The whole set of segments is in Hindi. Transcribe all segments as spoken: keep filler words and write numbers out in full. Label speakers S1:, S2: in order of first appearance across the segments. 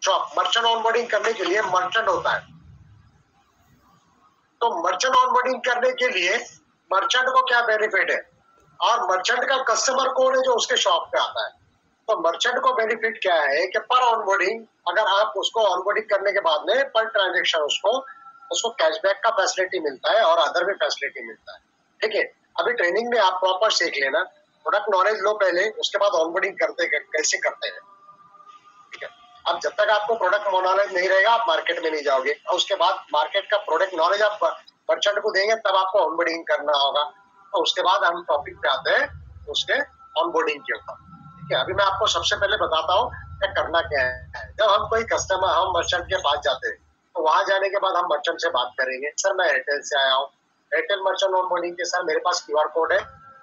S1: शॉप, मर्चेंट ऑनबोर्डिंग करने के लिए मर्चेंट होता है। तो मर्चेंट ऑनबोर्डिंग करने के लिए मर्चेंट को क्या बेनिफिट है, और मर्चेंट का कस्टमर कौन है जो उसके शॉप पे आता है। तो मर्चेंट को बेनिफिट क्या है कि पर ऑनबोर्डिंग अगर आप उसको ऑनबोर्डिंग करने के बाद में पर ट्रांजेक्शन उसको उसको कैशबैक का फैसिलिटी मिलता है और अदर भी फैसिलिटी मिलता है। ठीक है, अभी ट्रेनिंग में आप प्रॉपर सीख लेना, प्रोडक्ट नॉलेज लो पहले, उसके बाद ऑनबोर्डिंग करते कैसे करते हैं। ठीक है, अब जब तक आपको प्रोडक्ट नॉलेज नहीं रहेगा आप मार्केट में नहीं जाओगे, और उसके बाद मार्केट का प्रोडक्ट नॉलेज आप मर्चेंट को देंगे तब आपको ऑनबोर्डिंग करना होगा। तो उसके बाद हम टॉपिक पे आते हैं उसके ऑनबोर्डिंग के ऊपर। ठीक है, अभी मैं आपको सबसे पहले बताता हूँ कि करना क्या है। जब हम कोई कस्टमर हम मर्चेंट के पास जाते हैं तो वहां जाने के बाद हम मर्चेंट से बात करेंगे, सर मैं एयरटेल से आया हूँ, एयरटेल मर्चेंट ऑनबोर्डिंग के सर मेरे पास क्यूआर कोड है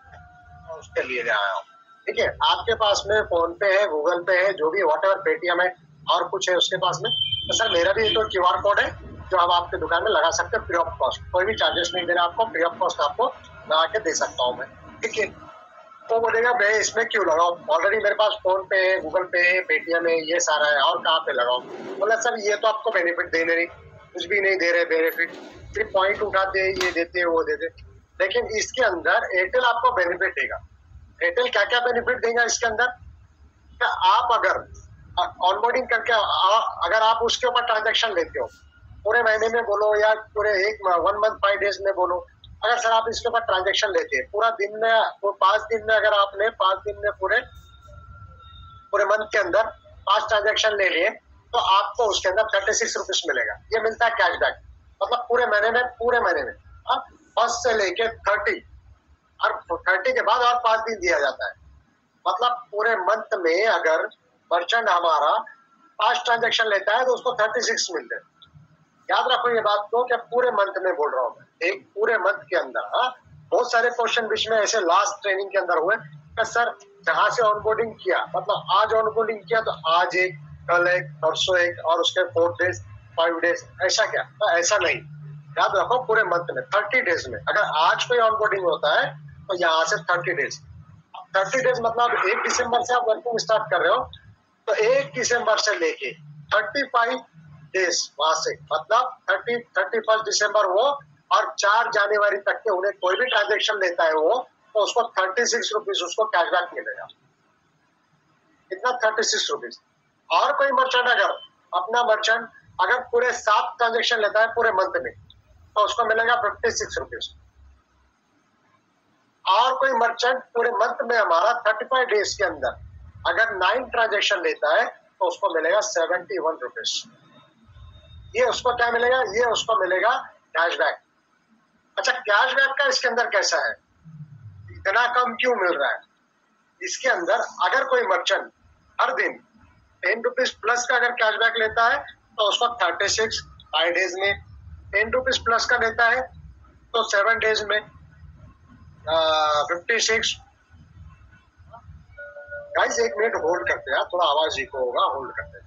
S1: और उसके लिए आया हूँ। ठीक है, आपके पास में फोन पे है, गूगल पे है, जो भी वॉट एवर, पेटीएम है और कुछ है उसके पास में, तो सर मेरा भी तो क्यूआर कोड है जो हम आपके दुकान में लगा सकते हैं फ्री ऑफ कॉस्ट, कोई भी चार्जेस नहीं देना आपको, फ्री ऑफ कॉस्ट आपको लगा के दे सकता हूँ मैं। ठीक है, तो बोलेगा मैं इसमें क्यों लगाऊं, ऑलरेडी मेरे पास फोन पे है, गूगल पे है, पेटीएम है, ये सारा है, और कहाँ पे लगाऊं। बोला सर ये तो आपको बेनिफिट दे नहीं, कुछ भी नहीं दे रहे बेनिफिट, सिर्फ पॉइंट उठाते हैं, ये देते हैं वो देते। लेकिन इसके अंदर एयरटेल आपको बेनिफिट देगा। एयरटेल क्या क्या बेनिफिट देगा इसके अंदर, क्या आप अगर ऑनबोर्डिंग करके आ, अगर आप उसके ऊपर ट्रांजेक्शन लेते हो पूरे महीने में बोलो या पूरे एक वन मंथ फाइव डेज में बोलो, अगर सर आप इसके ऊपर ट्रांजेक्शन लेते हैं पूरा दिन में, वो पांच दिन में अगर आपने पांच दिन में पूरे पूरे मंथ के अंदर पांच ट्रांजेक्शन ले लिए तो आपको उसके अंदर थर्टी सिक्स रुपीज मिलेगा। ये मिलता है कैशबैक, मतलब पूरे महीने में पूरे महीने में फर्स्ट से लेके थर्टी और थर्टी के बाद और पांच दिन दिया जाता है। मतलब पूरे मंथ में अगर मर्चेंट हमारा पांच ट्रांजेक्शन लेता है तो उसको थर्टी सिक्स मिलते हैं। याद रखो ये बात को, क्या पूरे मंथ में बोल रहा हूँ मैं, एक पूरे मंथ के अंदर। हाँ, बहुत सारे क्वेश्चन बीच में ऐसे लास्ट ट्रेनिंग के अंदर हुए कि सर जहां से ऑनबोर्डिंग किया, मतलब आज ऑनबोर्डिंग किया तो आज एक, कल एक, परसों एक, और उसके फोर डेज फाइव डेज, ऐसा क्या? तो ऐसा नहीं, याद रखो पूरे मंथ में थर्टी डेज में अगर आज कोई ऑनबोर्डिंग होता है तो यहाँ से थर्टी डेज थर्टी डेज मतलब एक दिसंबर से आप वर्किंग स्टार्ट कर रहे हो तो एक दिसंबर से लेके थर्टी फाइव डेज वहां से, मतलब थर्टी थर्टी फर्स्ट दिसंबर वो और चार जनवरी तक के उन्हें कोई भी ट्रांजेक्शन लेता है वो, तो उसको थर्टी सिक्स रुपीज उसको कैशबैक मिलेगा। कितना? Thirty six rupees. और कोई मर्चेंट अगर अपना मर्चेंट अगर पूरे सात ट्रांजेक्शन लेता है पूरे मंथ में तो उसको मिलेगा फिफ्टी सिक्स रुपीज। और कोई मर्चेंट पूरे मंथ में हमारा थर्टी फाइव डेज के अंदर अगर नाइन ट्रांजेक्शन लेता है तो उसको मिलेगा सेवेंटी वन रुपीज। ये उसको क्या मिलेगा? ये उसको मिलेगा कैशबैक। अच्छा, कैशबैक का इसके अंदर कैसा है, इतना कम क्यों मिल रहा है? इसके अंदर अगर कोई मर्चेंट हर दिन टेन रुपीज प्लस का अगर कैशबैक लेता है तो उसको थर्टी सिक्स फाइव डेज में, टेन रुपीज प्लस का लेता है तो सेवन डेज में फिफ्टी सिक्स। गाइस एक मिनट होल्ड करते हैं, थोड़ा आवाज इको होगा, होल्ड करते हैं।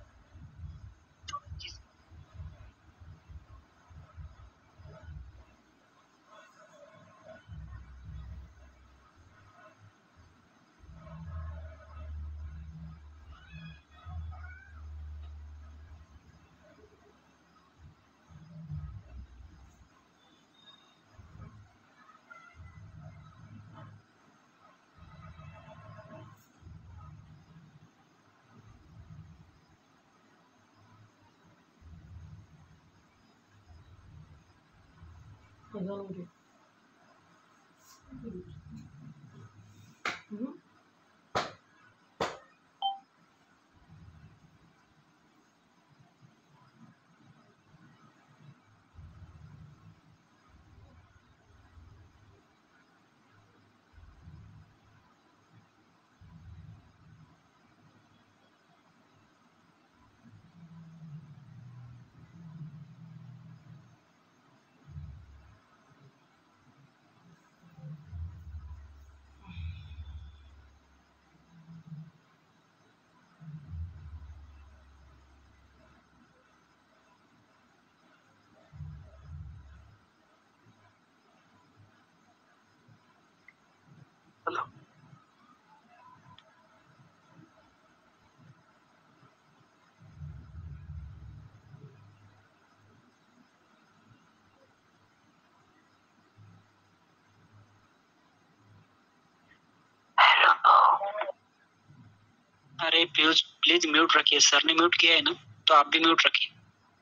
S2: अरे प्लीज प्लीज म्यूट रखिए, सर ने म्यूट किया है ना, तो आप भी म्यूट रखिए।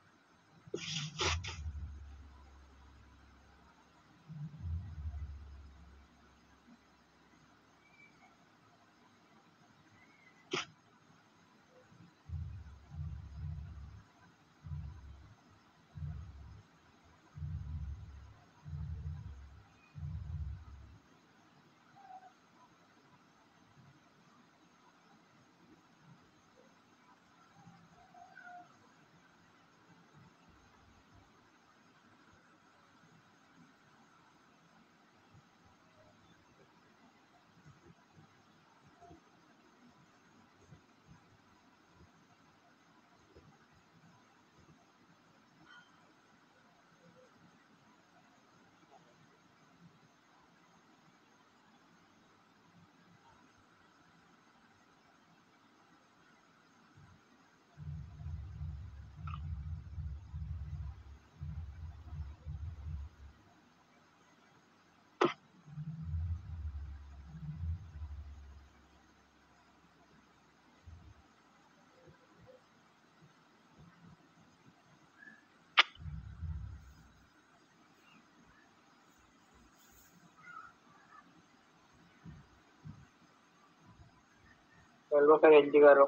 S3: चलो सर एंट्री करो।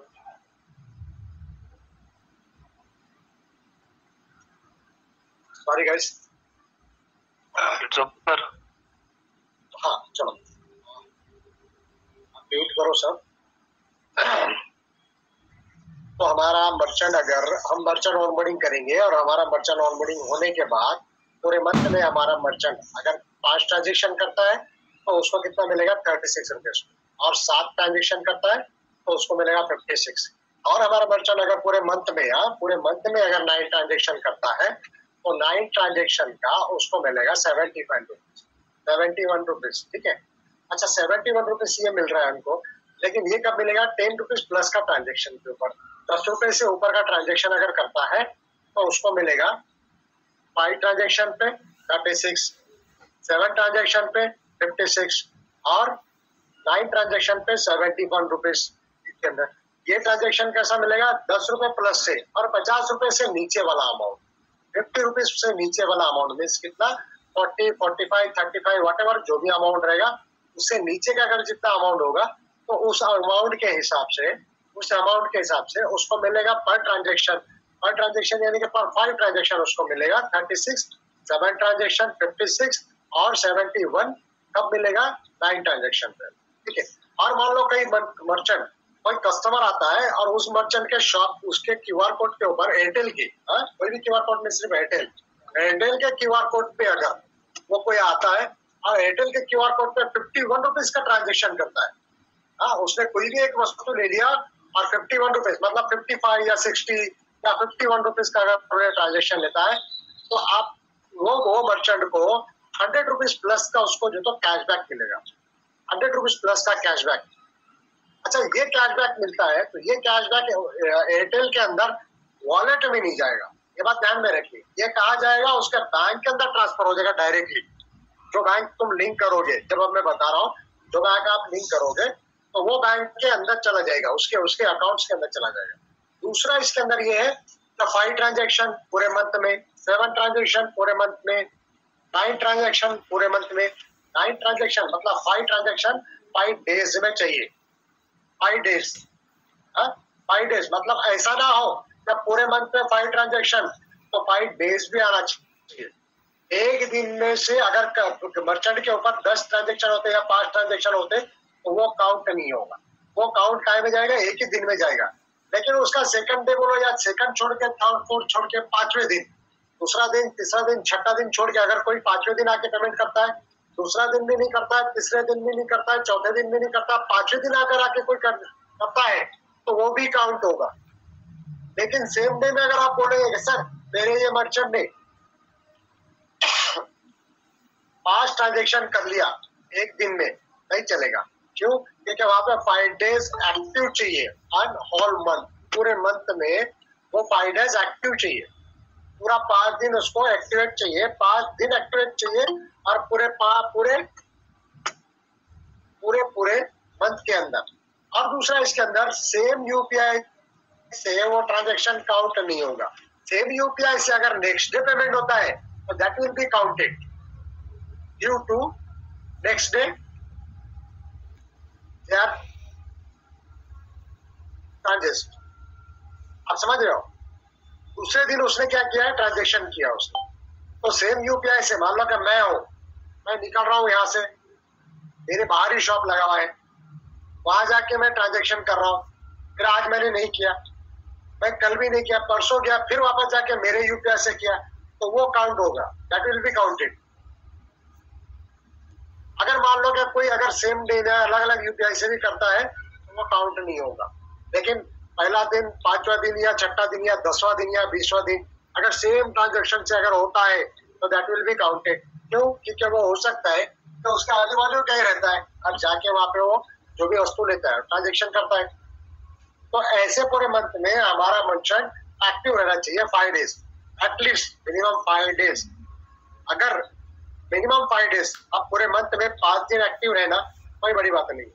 S1: Sorry guys.
S2: सर
S1: हाँ चलो म्यूट करो सब। तो हमारा मर्चेंट, अगर हम मर्चेंट ऑनबोर्डिंग करेंगे और हमारा मर्चेंट ऑनबोर्डिंग होने के बाद पूरे मंथ में हमारा मर्चेंट अगर पांच ट्रांजेक्शन करता है तो उसको कितना मिलेगा, थर्टी सिक्स रुपीज। और सात ट्रांजेक्शन करता है तो उसको मिलेगा फिफ्टी सिक्स। और हमारा मर्चेंट अगर पूरे मंथ में या पूरे मंथ में अगर नाइन ट्रांजेक्शन करता है तो नाइन ट्रांजेक्शन का उसको मिलेगा seventy five rupees, seventy one rupees. ठीक है, अच्छा सेवेंटी वन रुपीज ये मिल रहा है हमको, लेकिन ये कब मिलेगा, टेन रुपीज प्लस का ट्रांजेक्शन के ऊपर। दस रुपए से ऊपर का ट्रांजेक्शन अगर करता है तो उसको मिलेगा फाइव ट्रांजेक्शन पे थर्टी सिक्स, सेवन ट्रांजेक्शन पे फिफ्टी सिक्स और नाइन ट्रांजेक्शन पे सेवेंटी वन रुपीज के अंदर। ये ट्रांजेक्शन कैसा मिलेगा, दस रुपए प्लस से और पचास रुपए से नीचे वाला अमाउंट, फिफ्टी रुपीज से नीचे वाला अमाउंट मीन्स कितना, forty, forty five, thirty five whatever जो भी अमाउंट रहेगा, उससे नीचे का अगर जितना अमाउंट होगा तो उस अमाउंट के हिसाब से उस अमाउंट के हिसाब से उसको मिलेगा पर ट्रांजेक्शन। पर ट्रांजेक्शन यानी कि पर फाइव ट्रांजेक्शन उसको मिलेगा thirty six, seven transaction fifty six और सेवेंटी वन कब मिलेगा, नाइन ट्रांजेक्शन पे। ठीक है, और मान लो कई मर्चेंट, कोई कस्टमर आता है और उस मर्चेंट के शॉप, उसके क्यूआर कोड के ऊपर एयरटेल की, हाँ कोई भी क्यूआर कोड में सिर्फ एयरटेल एयरटेल के क्यूआर कोड पे अगर वो कोई आता है और एयरटेल के क्यूआर कोड पे फिफ्टी वन रुपीज का ट्रांजेक्शन करता है, हाँ उसने कोई भी एक वस्तु ले लिया और फिफ्टी वन रुपीज मतलब फिफ्टी फाइव या सिक्सटी या फिफ्टी वन रुपीज का अगर ट्रांजेक्शन लेता है तो आप वो वो मर्चेंट को हंड्रेड रुपीज प्लस का उसको जो तो कैशबैक मिलेगा, हंड्रेड रुपीज प्लस का कैशबैक। अच्छा ये कैशबैक मिलता है तो ये कैशबैक एयरटेल के अंदर वॉलेट में नहीं जाएगा, ये बात ध्यान में रखिए। ये कहा जाएगा, उसके बैंक के अंदर ट्रांसफर हो जाएगा डायरेक्टली। जो बैंक तुम लिंक करोगे, जब अब मैं बता रहा हूँ, जो बैंक आप लिंक करोगे तो वो बैंक के अंदर चला जाएगा, उसके उसके अकाउंट्स के अंदर चला जाएगा। दूसरा इसके अंदर ये है कि फाइव ट्रांजेक्शन पूरे मंथ में, सेवन ट्रांजेक्शन पूरे मंथ में, नाइन ट्रांजेक्शन पूरे मंथ में। नाइन ट्रांजेक्शन मतलब फाइव ट्रांजेक्शन फाइव डेज में चाहिए, फाइव डेज, फाइव डेज मतलब ऐसा ना हो जब पूरे मंथ में फाइव ट्रांजेक्शन तो फाइव डेज भी आना चाहिए। एक दिन में से अगर मर्चेंट के ऊपर दस ट्रांजेक्शन होते या पांच ट्रांजेक्शन होते तो वो काउंट नहीं होगा, वो काउंट काय में जाएगा, एक ही दिन में जाएगा। लेकिन उसका सेकंड डे बोलो या सेकंड छोड़ के थर्ड फोर्थ छोड़ के पांचवें दिन, दूसरा दिन, तीसरा दिन, छठा दिन छोड़ के अगर कोई पांचवें दिन आके पेमेंट करता है, दूसरा दिन भी नहीं करता है, तीसरे दिन भी नहीं करता है, चौथे दिन भी नहीं करता, पांचवें दिन आकर आके कोई कर, करता है तो वो भी काउंट होगा। लेकिन सेम डे में अगर आप बोलेंगे सर मेरे ये मर्चेंट ने पांच ट्रांजेक्शन कर लिया एक दिन में, नहीं चलेगा। क्यों? क्योंकि वहां पे फाइव डेज एक्टिव चाहिए, ऑन होल मंथ, पूरे मंथ में वो फाइव डेज एक्टिव चाहिए, पूरा पांच दिन उसको एक्टिवेट चाहिए, पांच दिन एक्टिवेट चाहिए और पूरे पूरे पूरे पूरे मंथ के अंदर और दूसरा इसके अंदर सेम यूपीआई से वो ट्रांजेक्शन काउंट नहीं होगा। सेम यूपीआई से अगर नेक्स्ट डे पेमेंट होता है तो that will be counted due to next day transaction. आप समझ रहे हो? दूसरे दिन उसने क्या किया है, ट्रांजेक्शन किया उसने। तो सेम यूपीआई से मान लो कि मैं हूं, मैं निकल रहा हूं यहां से, मेरे बाहर ही शॉप लगा हुआ है, वहां जाके मैं ट्रांजेक्शन कर रहा हूं, फिर आज मैंने नहीं किया, मैं कल भी नहीं किया, परसों गया, फिर वापस जाके मेरे यूपीआई से किया, तो वो काउंट होगा, दैट विल बी काउंटेड। अगर मान लो कि कोई अगर सेम डे में अलग अलग यूपीआई से भी करता है तो वो काउंट नहीं होगा। लेकिन पहला दिन, पांचवा दिन या छठा दिन या दसवां दिन या बीसवां दिन अगर सेम ट्रांजेक्शन से अगर होता है तो दैट विल बी काउंटेड। क्यों? क्योंकि वो हो सकता है तो उसका आजू बाजू क्या ही रहता है, अब जाके वहां पे वो जो भी वस्तु लेता है ट्रांजेक्शन करता है। तो ऐसे पूरे मंथ में हमारा मर्चेंट एक्टिव रहना चाहिए five days, at least minimum five days. अगर मिनिमम फाइव डेज, अब पूरे मंथ में पांच दिन एक्टिव रहना कोई बड़ी बात नहीं।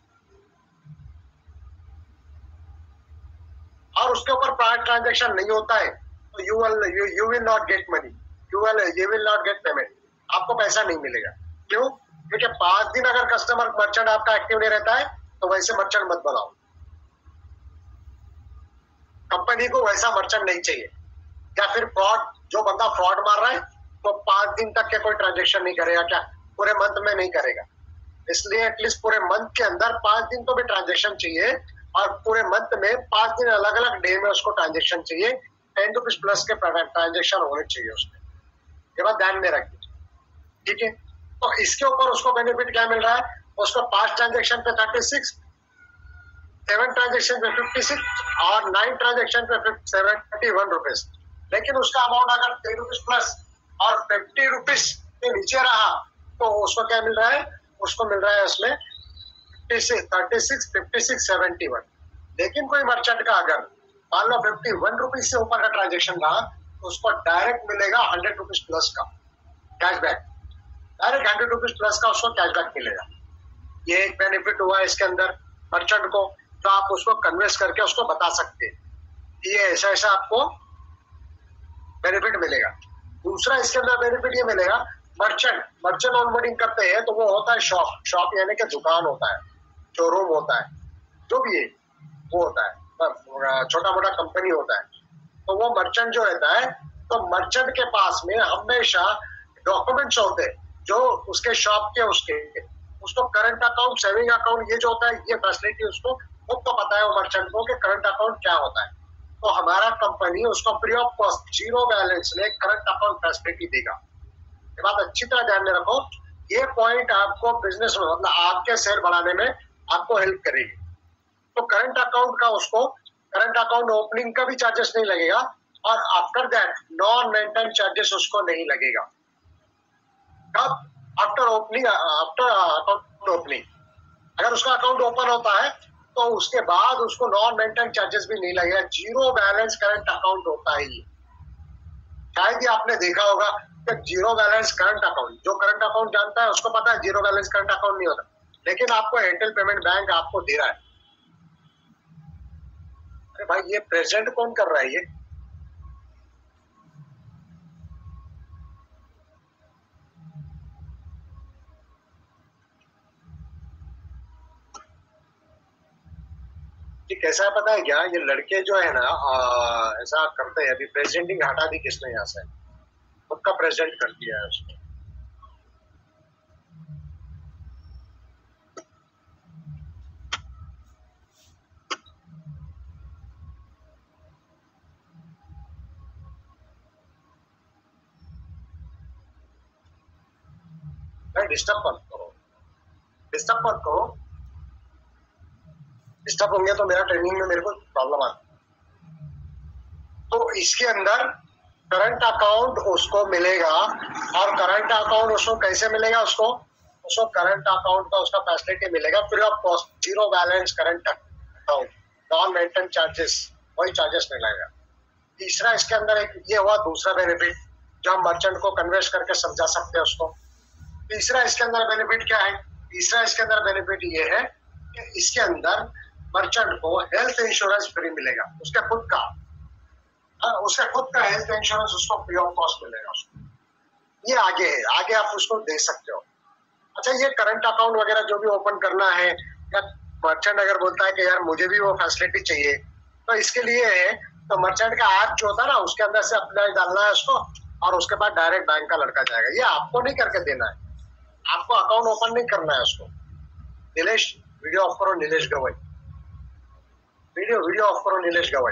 S1: और उसके ऊपर प्राइवेट ट्रांजेक्शन नहीं होता है तो you will you will not get money, you will you will not get payment, आपको पैसा नहीं मिलेगा। क्यों? क्योंकि पांच दिन अगर कस्टमर मर्चेंट आपका एक्टिव नहीं रहता है तो वैसे मर्चेंट मत बनाओ, कंपनी को वैसा मर्चेंट नहीं चाहिए। या फिर फ्रॉड, जो बंदा फ्रॉड मार रहा है तो पांच दिन तक के कोई ट्रांजेक्शन नहीं करेगा, क्या पूरे मंथ में नहीं करेगा। इसलिए एटलीस्ट पूरे मंथ के अंदर पांच दिन तो भी ट्रांजेक्शन चाहिए, और पूरे मंथ में पांच दिन अलग अलग डे में उसको ट्रांजेक्शन चाहिए, टेन रुपीज प्लस के ट्रांजेक्शन होने चाहिए उसमें। ये बात ध्यान में रखिए, ठीक है? तो इसके ऊपर उसको बेनिफिट क्या मिल रहा है, उसको पांच ट्रांजेक्शन पे थर्टी सिक्स, सेवन ट्रांजेक्शन पे फिफ्टी सिक्स और नाइन ट्रांजेक्शन पे सेवेंटी वन रुपीज। लेकिन उसका अमाउंट अगर टेन रुपीज प्लस और फिफ्टी रुपीज के नीचे रहा तो उसको क्या मिल रहा है, उसको मिल रहा है उसमें thirty six, fifty six, seventy one. लेकिन कोई मर्चेंट का अगर मान लो फिफ्टी वन रुपीज से ऊपर का ट्रांजेक्शन रहा तो उसको डायरेक्ट मिलेगा हंड्रेड रुपीज प्लस का cashback, direct hundred rupees plus का उसको कैशबैक मिलेगा। ये एक बेनिफिट हुआ है इसके अंदर मर्चेंट को, तो आप उसको कन्विंस करके उसको बता सकते हैं ये ऐसा ऐसा आपको बेनिफिट मिलेगा। दूसरा इसके अंदर बेनिफिट ये मिलेगा, मर्चेंट मर्चेंट ऑनबोर्डिंग करते हैं तो वो होता है शॉप, शॉप यानी कि दुकान होता है, शोरूम होता है, जो भी है वो होता है, छोटा मोटा कंपनी होता है। तो वो मर्चेंट जो रहता है तो मर्चेंट के पास में हमेशा डॉक्यूमेंट्स होते हैं जो उसके शॉप के, उसके उसको करंट अकाउंट, सेविंग अकाउंट, ये जो होता है ये फैसिलिटी उसको खुद तो पता है वो मर्चेंट को कि करंट अकाउंट क्या होता है। तो हमारा कंपनी उसको free of cost zero balance में करंट अकाउंट फैसिलिटी देगा। ये बात अच्छी तरह ध्यान में रखो, ये पॉइंट आपको बिजनेस में मतलब आपके शेयर बढ़ाने में आपको हेल्प करेगी। तो करंट अकाउंट का उसको करंट अकाउंट ओपनिंग का भी चार्जेस नहीं लगेगा, और after that non maintenance charges उसको नहीं लगेगा। कब? After opening, after account opening. अगर उसका अकाउंट ओपन होता है तो उसके बाद उसको नॉन मेंटेनेंस चार्जेस भी नहीं लगेगा, जीरो बैलेंस करंट अकाउंट होता है ये। शायद ही आपने देखा होगा कि जीरो बैलेंस करंट अकाउंट, जो करंट अकाउंट जानता है उसको पता है जीरो बैलेंस करंट अकाउंट नहीं होता, लेकिन आपको एयरटेल पेमेंट बैंक आपको दे रहा है। अरे भाई ये प्रेजेंट कौन कर रहा है ये? कैसा है पता है क्या, ये लड़के जो है ना आ, ऐसा करते हैं। अभी प्रेजेंटिंग हटा दी किसने यहाँ से, खुद का प्रेजेंट कर दिया है उसने। डिस्टर्ब मत करो, डिस्टर्ब मत करो, डिस्टर्ब होंगे तो मेरा ट्रेनिंग में मेरे को प्रॉब्लम आती। तो इसके अंदर करंट अकाउंट उसको मिलेगा, और करंट अकाउंट उसको कैसे मिलेगा, उसको उसको करंट अकाउंट का उसका फैसिलिटी मिलेगा free of cost, zero balance current account, non maintenance charges, कोई चार्जेस नहीं लगेगा। तीसरा इसके अंदर एक ये हुआ दूसरा बेनिफिट जो हम मर्चेंट को कन्वेंस करके समझा सकते हैं उसको। तीसरा इसके अंदर बेनिफिट क्या है? तीसरा इसके अंदर बेनिफिट ये है कि इसके अंदर मर्चेंट को हेल्थ इंश्योरेंस फ्री मिलेगा, उसका खुद का उसका खुद का हेल्थ इंश्योरेंस उसको फ्री ऑफ कॉस्ट मिलेगा उसको। ये आगे है, आगे आप उसको दे सकते हो। अच्छा, ये करंट अकाउंट वगैरह जो भी ओपन करना है, या मर्चेंट अगर बोलता है कि यार मुझे भी वो फैसिलिटी चाहिए, तो इसके लिए है तो मर्चेंट का ऐप जो होता है ना, उसके अंदर से अप्लाई डालना है उसको, और उसके बाद डायरेक्ट बैंक का लड़का जाएगा। ये आपको नहीं करके देना है, आपको अकाउंट ओपन नहीं करना है उसको। नीलेश वीडियो ऑफ करो, Nilesh Gawai video video off करो, नीलेश गवई।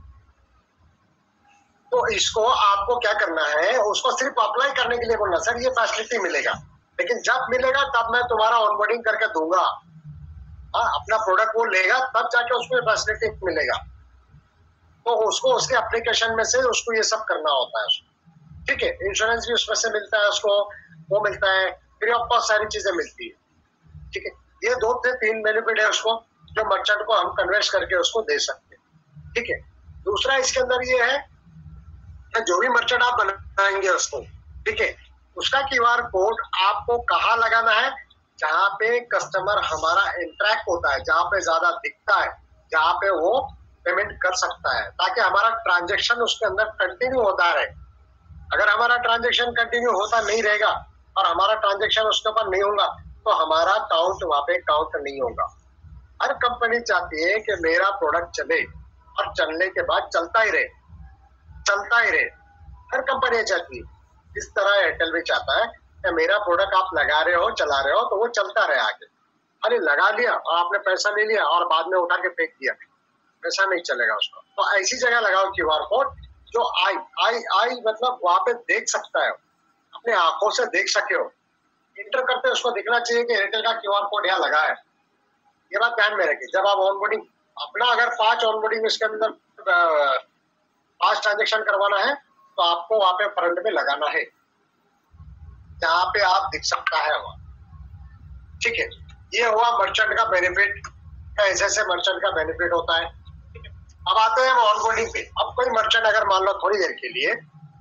S1: तो इसको आपको क्या करना है, उसको सिर्फ अप्लाई करने के लिए बोलना, सर ये फैसिलिटी मिलेगा, लेकिन जब मिलेगा तब मैं तुम्हारा ऑनबोर्डिंग करके दूंगा। हाँ, अपना प्रोडक्ट वो लेगा तब जाके उसको फैसिलिटी मिलेगा। तो उसको उसके एप्लीकेशन में से उसको ये सब करना होता है उसको, ठीक है। इंश्योरेंस भी उसमें से मिलता है उसको, वो मिलता है, फ्री ऑफ कॉस्ट सारी चीजें मिलती है, ठीक है। ये दो से तीन बेनिफिट है उसको, जो मर्चेंट को हम कन्वर्स करके उसको दे सकते हैं, ठीक है। दूसरा इसके अंदर ये है कि जो भी मर्चेंट आप बनाएंगे उसको, ठीक है, उसका क्यूआर कोड आपको कहाँ लगाना है, जहाँ पे कस्टमर हमारा इंटरेक्ट होता है, जहाँ पे ज्यादा दिखता है, जहाँ पे वो पेमेंट कर सकता है, ताकि हमारा ट्रांजेक्शन उसके अंदर कंटिन्यू होता रहे। अगर हमारा ट्रांजेक्शन कंटिन्यू होता नहीं रहेगा और हमारा ट्रांजेक्शन उसके ऊपर नहीं होगा, तो हमारा काउंट वहां पे काउंट नहीं होगा। हर कंपनी चाहती है कि मेरा प्रोडक्ट चले, और चलने के बाद चलता ही रहे, चलता ही रहे। हर कंपनी चाहती है। इस तरह एयरटेल भी चाहता है कि मेरा प्रोडक्ट आप लगा रहे हो, चला रहे हो, तो वो चलता रहे आगे। अरे लगा लिया और आपने पैसा ले लिया और बाद में उठा के फेंक दिया, पैसा नहीं चलेगा उसको। तो ऐसी जगह लगाओ क्यूआर कोड जो आई आई आई मतलब वहां पे देख सकता है, अपने आंखों से देख सके हो। इंटर करते उसको दिखना चाहिए कि एयरटेल का क्यूआर कोड यहाँ लगा है। ये बात ध्यान में रखिए। जब आप ऑनबोर्डिंग अपना अगर पांच ऑनबोर्डिंग इसके अंदर पांच ट्रांजेक्शन करवाना है, तो आपको वहां पे फ्रंट में लगाना है, जहाँ पे आप दिख सकता है वहां, ठीक है। ये हुआ मर्चेंट का बेनिफिट, ऐसे ऐसे मर्चेंट का बेनिफिट होता है। अब आते हैं हम ऑनबोर्डिंग पे। अब कोई मर्चेंट अगर मान लो थोड़ी देर के लिए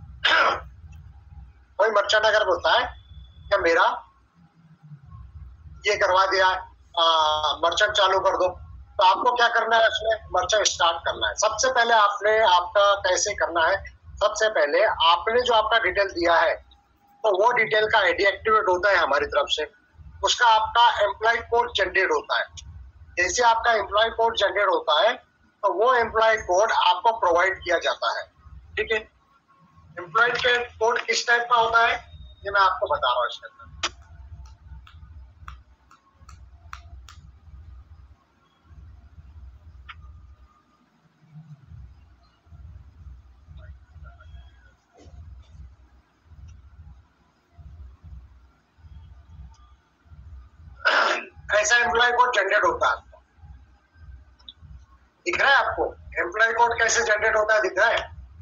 S1: कोई मर्चेंट अगर बोलता है कि मेरा ये करवा दिया, मर्चेंट चालू कर दो, तो आपको क्या करना है, इसमें मर्चेंट स्टार्ट करना है। सबसे पहले आपने आपका कैसे करना है, सबसे पहले आपने जो आपका डिटेल दिया है, तो वो डिटेल का आईडी एक्टिवेट होता है हमारी तरफ से, उसका आपका एम्प्लॉय कोड जनरेट होता है। जैसे आपका एम्प्लॉय कोड जनरेट होता है, तो वो एम्प्लॉय कोड आपको प्रोवाइड किया जाता है, ठीक है। एम्प्लॉय के कोड किस टाइप का होता है, ये मैं आपको बता रहा हूँ इसके अंदर। ऐसा एम्प्लॉय कोड जनरेट होता है, दिख रहा है आपको? एम्प्लॉय कोड कैसे जनरेट होता है, दिख रहा है?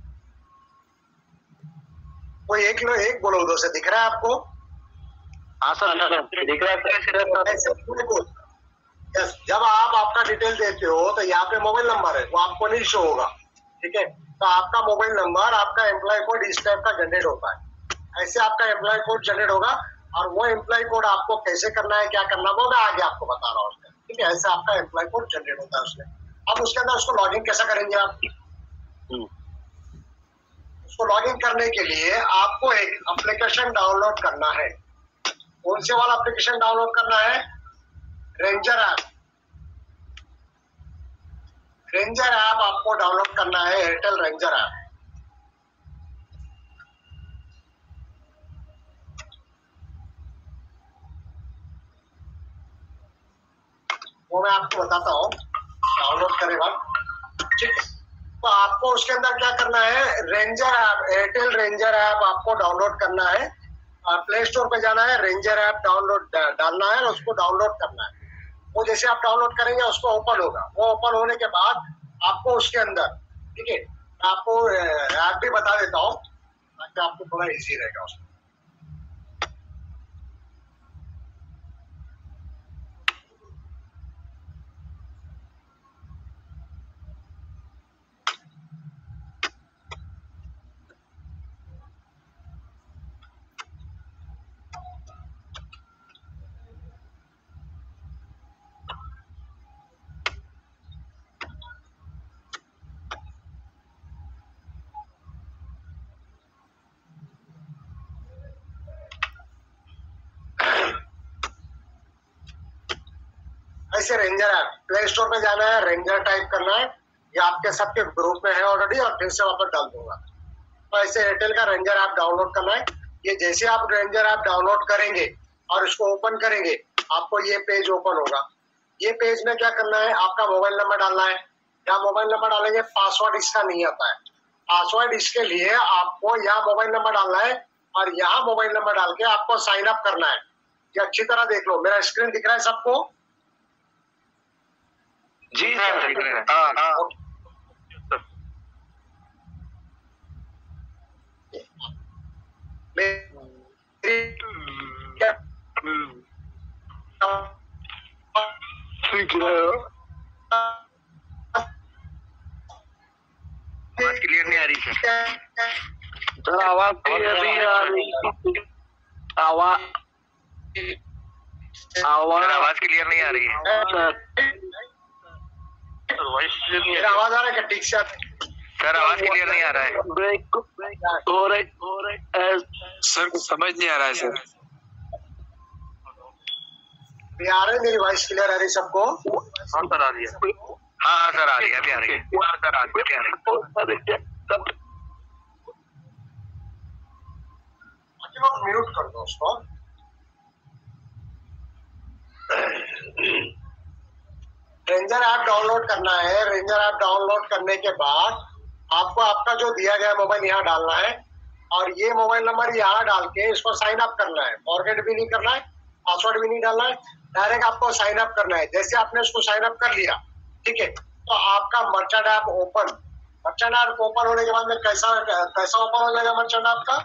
S1: कोई एक लो एक बोलो उधर से, दिख रहा है आपको?
S3: हाँ सर, दिख रहा है।
S1: यस, जब आप आपका डिटेल देते हो तो यहाँ पे मोबाइल नंबर है, वो आपको नहीं शो होगा, ठीक है। तो आपका मोबाइल नंबर, आपका एम्प्लॉय कोड इस टाइप का जनरेट होता है। ऐसे आपका एम्प्लॉय कोड जनरेट होगा, और वो एम्प्लॉय कोड आपको कैसे करना है, क्या करना है, मैं आगे आपको बता रहा हूँ, ठीक है। ऐसे आपका एम्प्लॉय कोड जनरेट होता है उसमें। अब उसके अंदर उसको लॉगिन कैसा करेंगे आप? उसको लॉगिन करने के लिए आपको एक एप्लीकेशन डाउनलोड करना है। कौन से वाला एप्लीकेशन डाउनलोड करना है? Ranger app. रेंजर ऐप आपको डाउनलोड करना है, एयरटेल रेंजर ऐप। वो मैं आपको बताता हूँ डाउनलोड करे बाद, ठीक है। तो आपको उसके अंदर क्या करना है, ranger app, Airtel ranger app आपको डाउनलोड करना है। प्ले स्टोर पे जाना है, रेंजर ऐप डाउनलोड डालना है और उसको डाउनलोड करना है। वो जैसे आप डाउनलोड करेंगे उसको ओपन होगा। वो ओपन होने के बाद आपको उसके अंदर, ठीक है, आपको ऐप भी बता देता हूँ ताकि आपको थोड़ा इजी रहेगा उसमें। जैसे रेंजर ऐप प्ले स्टोर पे जाना है, रेंजर टाइप करना है, ये आपके सबके ग्रुप में है ऑलरेडी और फिर से वापस डाल दूंगा। तो ऐसे एयरटेल का रेंजर ऐप डाउनलोड करना है। ये जैसे आप रेंजर ऐप डाउनलोड करेंगे और इसको ओपन करेंगे, आपको ये पेज ओपन होगा। ये पेज में क्या करना है, आपका मोबाइल नंबर डालना है। यहाँ मोबाइल नंबर डालेंगे, पासवर्ड इसका नहीं आता है। पासवर्ड इसके लिए आपको यहाँ मोबाइल नंबर डालना है और यहाँ मोबाइल नंबर डाल के आपको साइन अप करना है। ये अच्छी तरह देख लो, मेरा स्क्रीन दिख रहा है सबको?
S3: जी सर, दिख रहा है। हाँ हाँ आवाज क्लियर नहीं आ रही सर।
S4: सर आवाज क्लियर नहीं आ रही। आवाज आवाज
S3: आवाज क्लियर नहीं आ रही है
S1: मेरा आवाज आ रहा है क्या ठीक से?
S3: सर आवाज क्लियर नहीं आ रहा है।
S4: ब्रेक हो रहे हो रहे
S5: सर कुछ समझ नहीं आ रहा है सर।
S1: ये आ रही है मेरी वॉइस क्लियर आ रही सबको?
S3: हाँ सर आ रही है। हाँ हाँ सर आ रही है, अभी आ रही है। हाँ सर आ रही है।
S1: म्यूट कर दो उसको। रेंजर ऐप डाउनलोड करना है। रेंजर ऐप डाउनलोड करने के बाद आपको आपका जो दिया गया मोबाइल यहाँ डालना है और ये मोबाइल नंबर यहाँ डाल के इसको साइन अप करना है। फॉरगेट भी नहीं करना है, पासवर्ड भी नहीं डालना है, डायरेक्ट आपको साइन अप करना है। जैसे आपने उसको साइन अप कर लिया, ठीक है, तो आपका merchant app open merchant app open होने के बाद में कैसा कैसा ओपन हो जाएगा मर्चेंट ऐप का?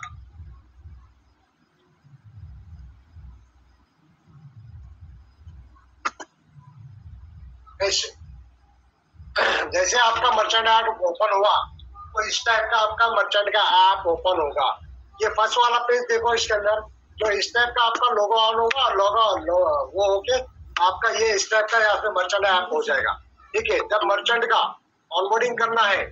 S1: ऐसे जैसे आपका मर्चेंट ऐप ओपन हुआ तो इस टाइप का आपका मर्चेंट का ऐप ओपन होगा। ये फर्स्ट वाला पेज देखो, इसके अंदर जो इस टाइप का आपका लोगो ऑन होगा और लोगो वो होके आपका ये इस टाइप का यहाँ पे मर्चेंट ऐप हो जाएगा। ठीक है, जब मर्चेंट का ऑनबोर्डिंग करना है,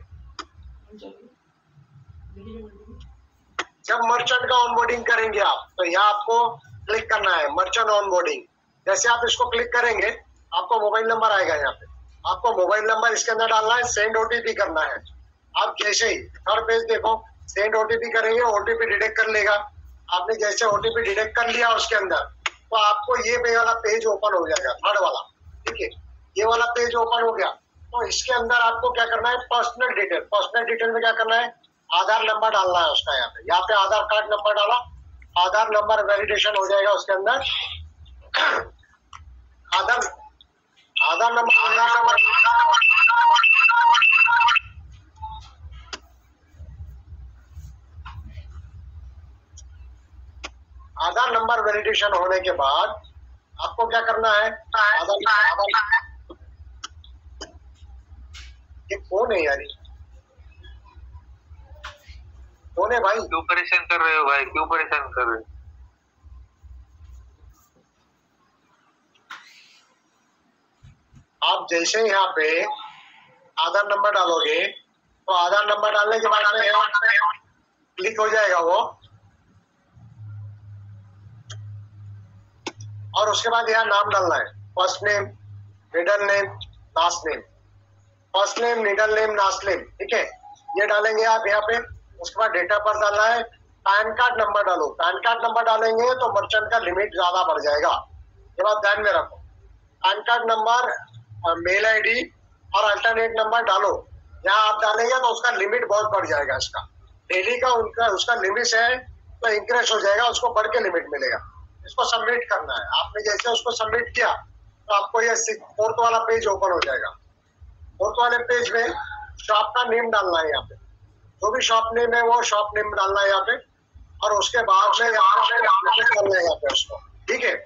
S1: जब मर्चेंट का ऑनबोर्डिंग करेंगे आप, तो यहाँ आपको क्लिक करना है मर्चेंट ऑनबोर्डिंग। जैसे आप इसको क्लिक करेंगे, आपको मोबाइल नंबर आएगा। यहाँ पे आपको मोबाइल नंबर इसके अंदर डालना है, सेंड ओटीपी करना है। आप जैसे ही थर्ड पेज देखो, सेंड ओटीपी करेंगे, ओटीपी डिटेक्ट कर लेगा। आपने जैसे ओटीपी डिटेक्ट कर लिया उसके अंदर, तो आपको ये पे वाला पेज ओपन हो जाएगा, थर्ड वाला। ठीक है, ये वाला पेज ओपन हो गया तो इसके अंदर आपको क्या करना है, पर्सनल डिटेल। पर्सनल डिटेल में क्या करना है, आधार नंबर डालना है उसका। यहाँ पे यहाँ पे आधार कार्ड नंबर डाला, आधार नंबर वेलिडेशन हो जाएगा उसके अंदर। Aadhaar Aadhaar number Aadhaar number validation होने के बाद आपको क्या करना है, आधार आधार ये कौन है यार, कौन है भाई?
S3: क्यों परेशान कर रहे हो भाई, क्यों परेशान कर रहे हो?
S1: आप जैसे यहाँ पे आधार नंबर डालोगे तो आधार नंबर डालने के बाद में क्लिक हो जाएगा वो, और उसके बाद यहाँ नाम डालना है, first name, middle name, last name. First name, middle name, last name, ठीक है, ये डालेंगे आप यहाँ पे। उसके बाद डेट ऑफ बर्थ डालना है, पैन कार्ड नंबर डालो। पैन कार्ड नंबर डालेंगे तो मर्चेंट का लिमिट ज्यादा बढ़ जाएगा, ये बात ध्यान में रखो। PAN card number, mail ID और अल्टरनेट नंबर डालो। यहाँ आप डालेंगे तो उसका लिमिट बहुत बढ़ जाएगा। इसका डेली का उनका उसका लिमिट है तो इंक्रीज हो जाएगा, उसको बढ़ के लिमिट मिलेगा। इसको सबमिट करना है। आपने जैसे उसको सबमिट किया तो आपको ये फोर्थ वाला पेज ओपन हो जाएगा। फोर्थ वाले पेज में शॉप का नेम डालना है, यहाँ पे जो भी शॉप नेम है वो शॉप नेम डालना है यहाँ पे, और उसके बाद में यहाँ पे डालना है यहाँ पे उसको। ठीक है,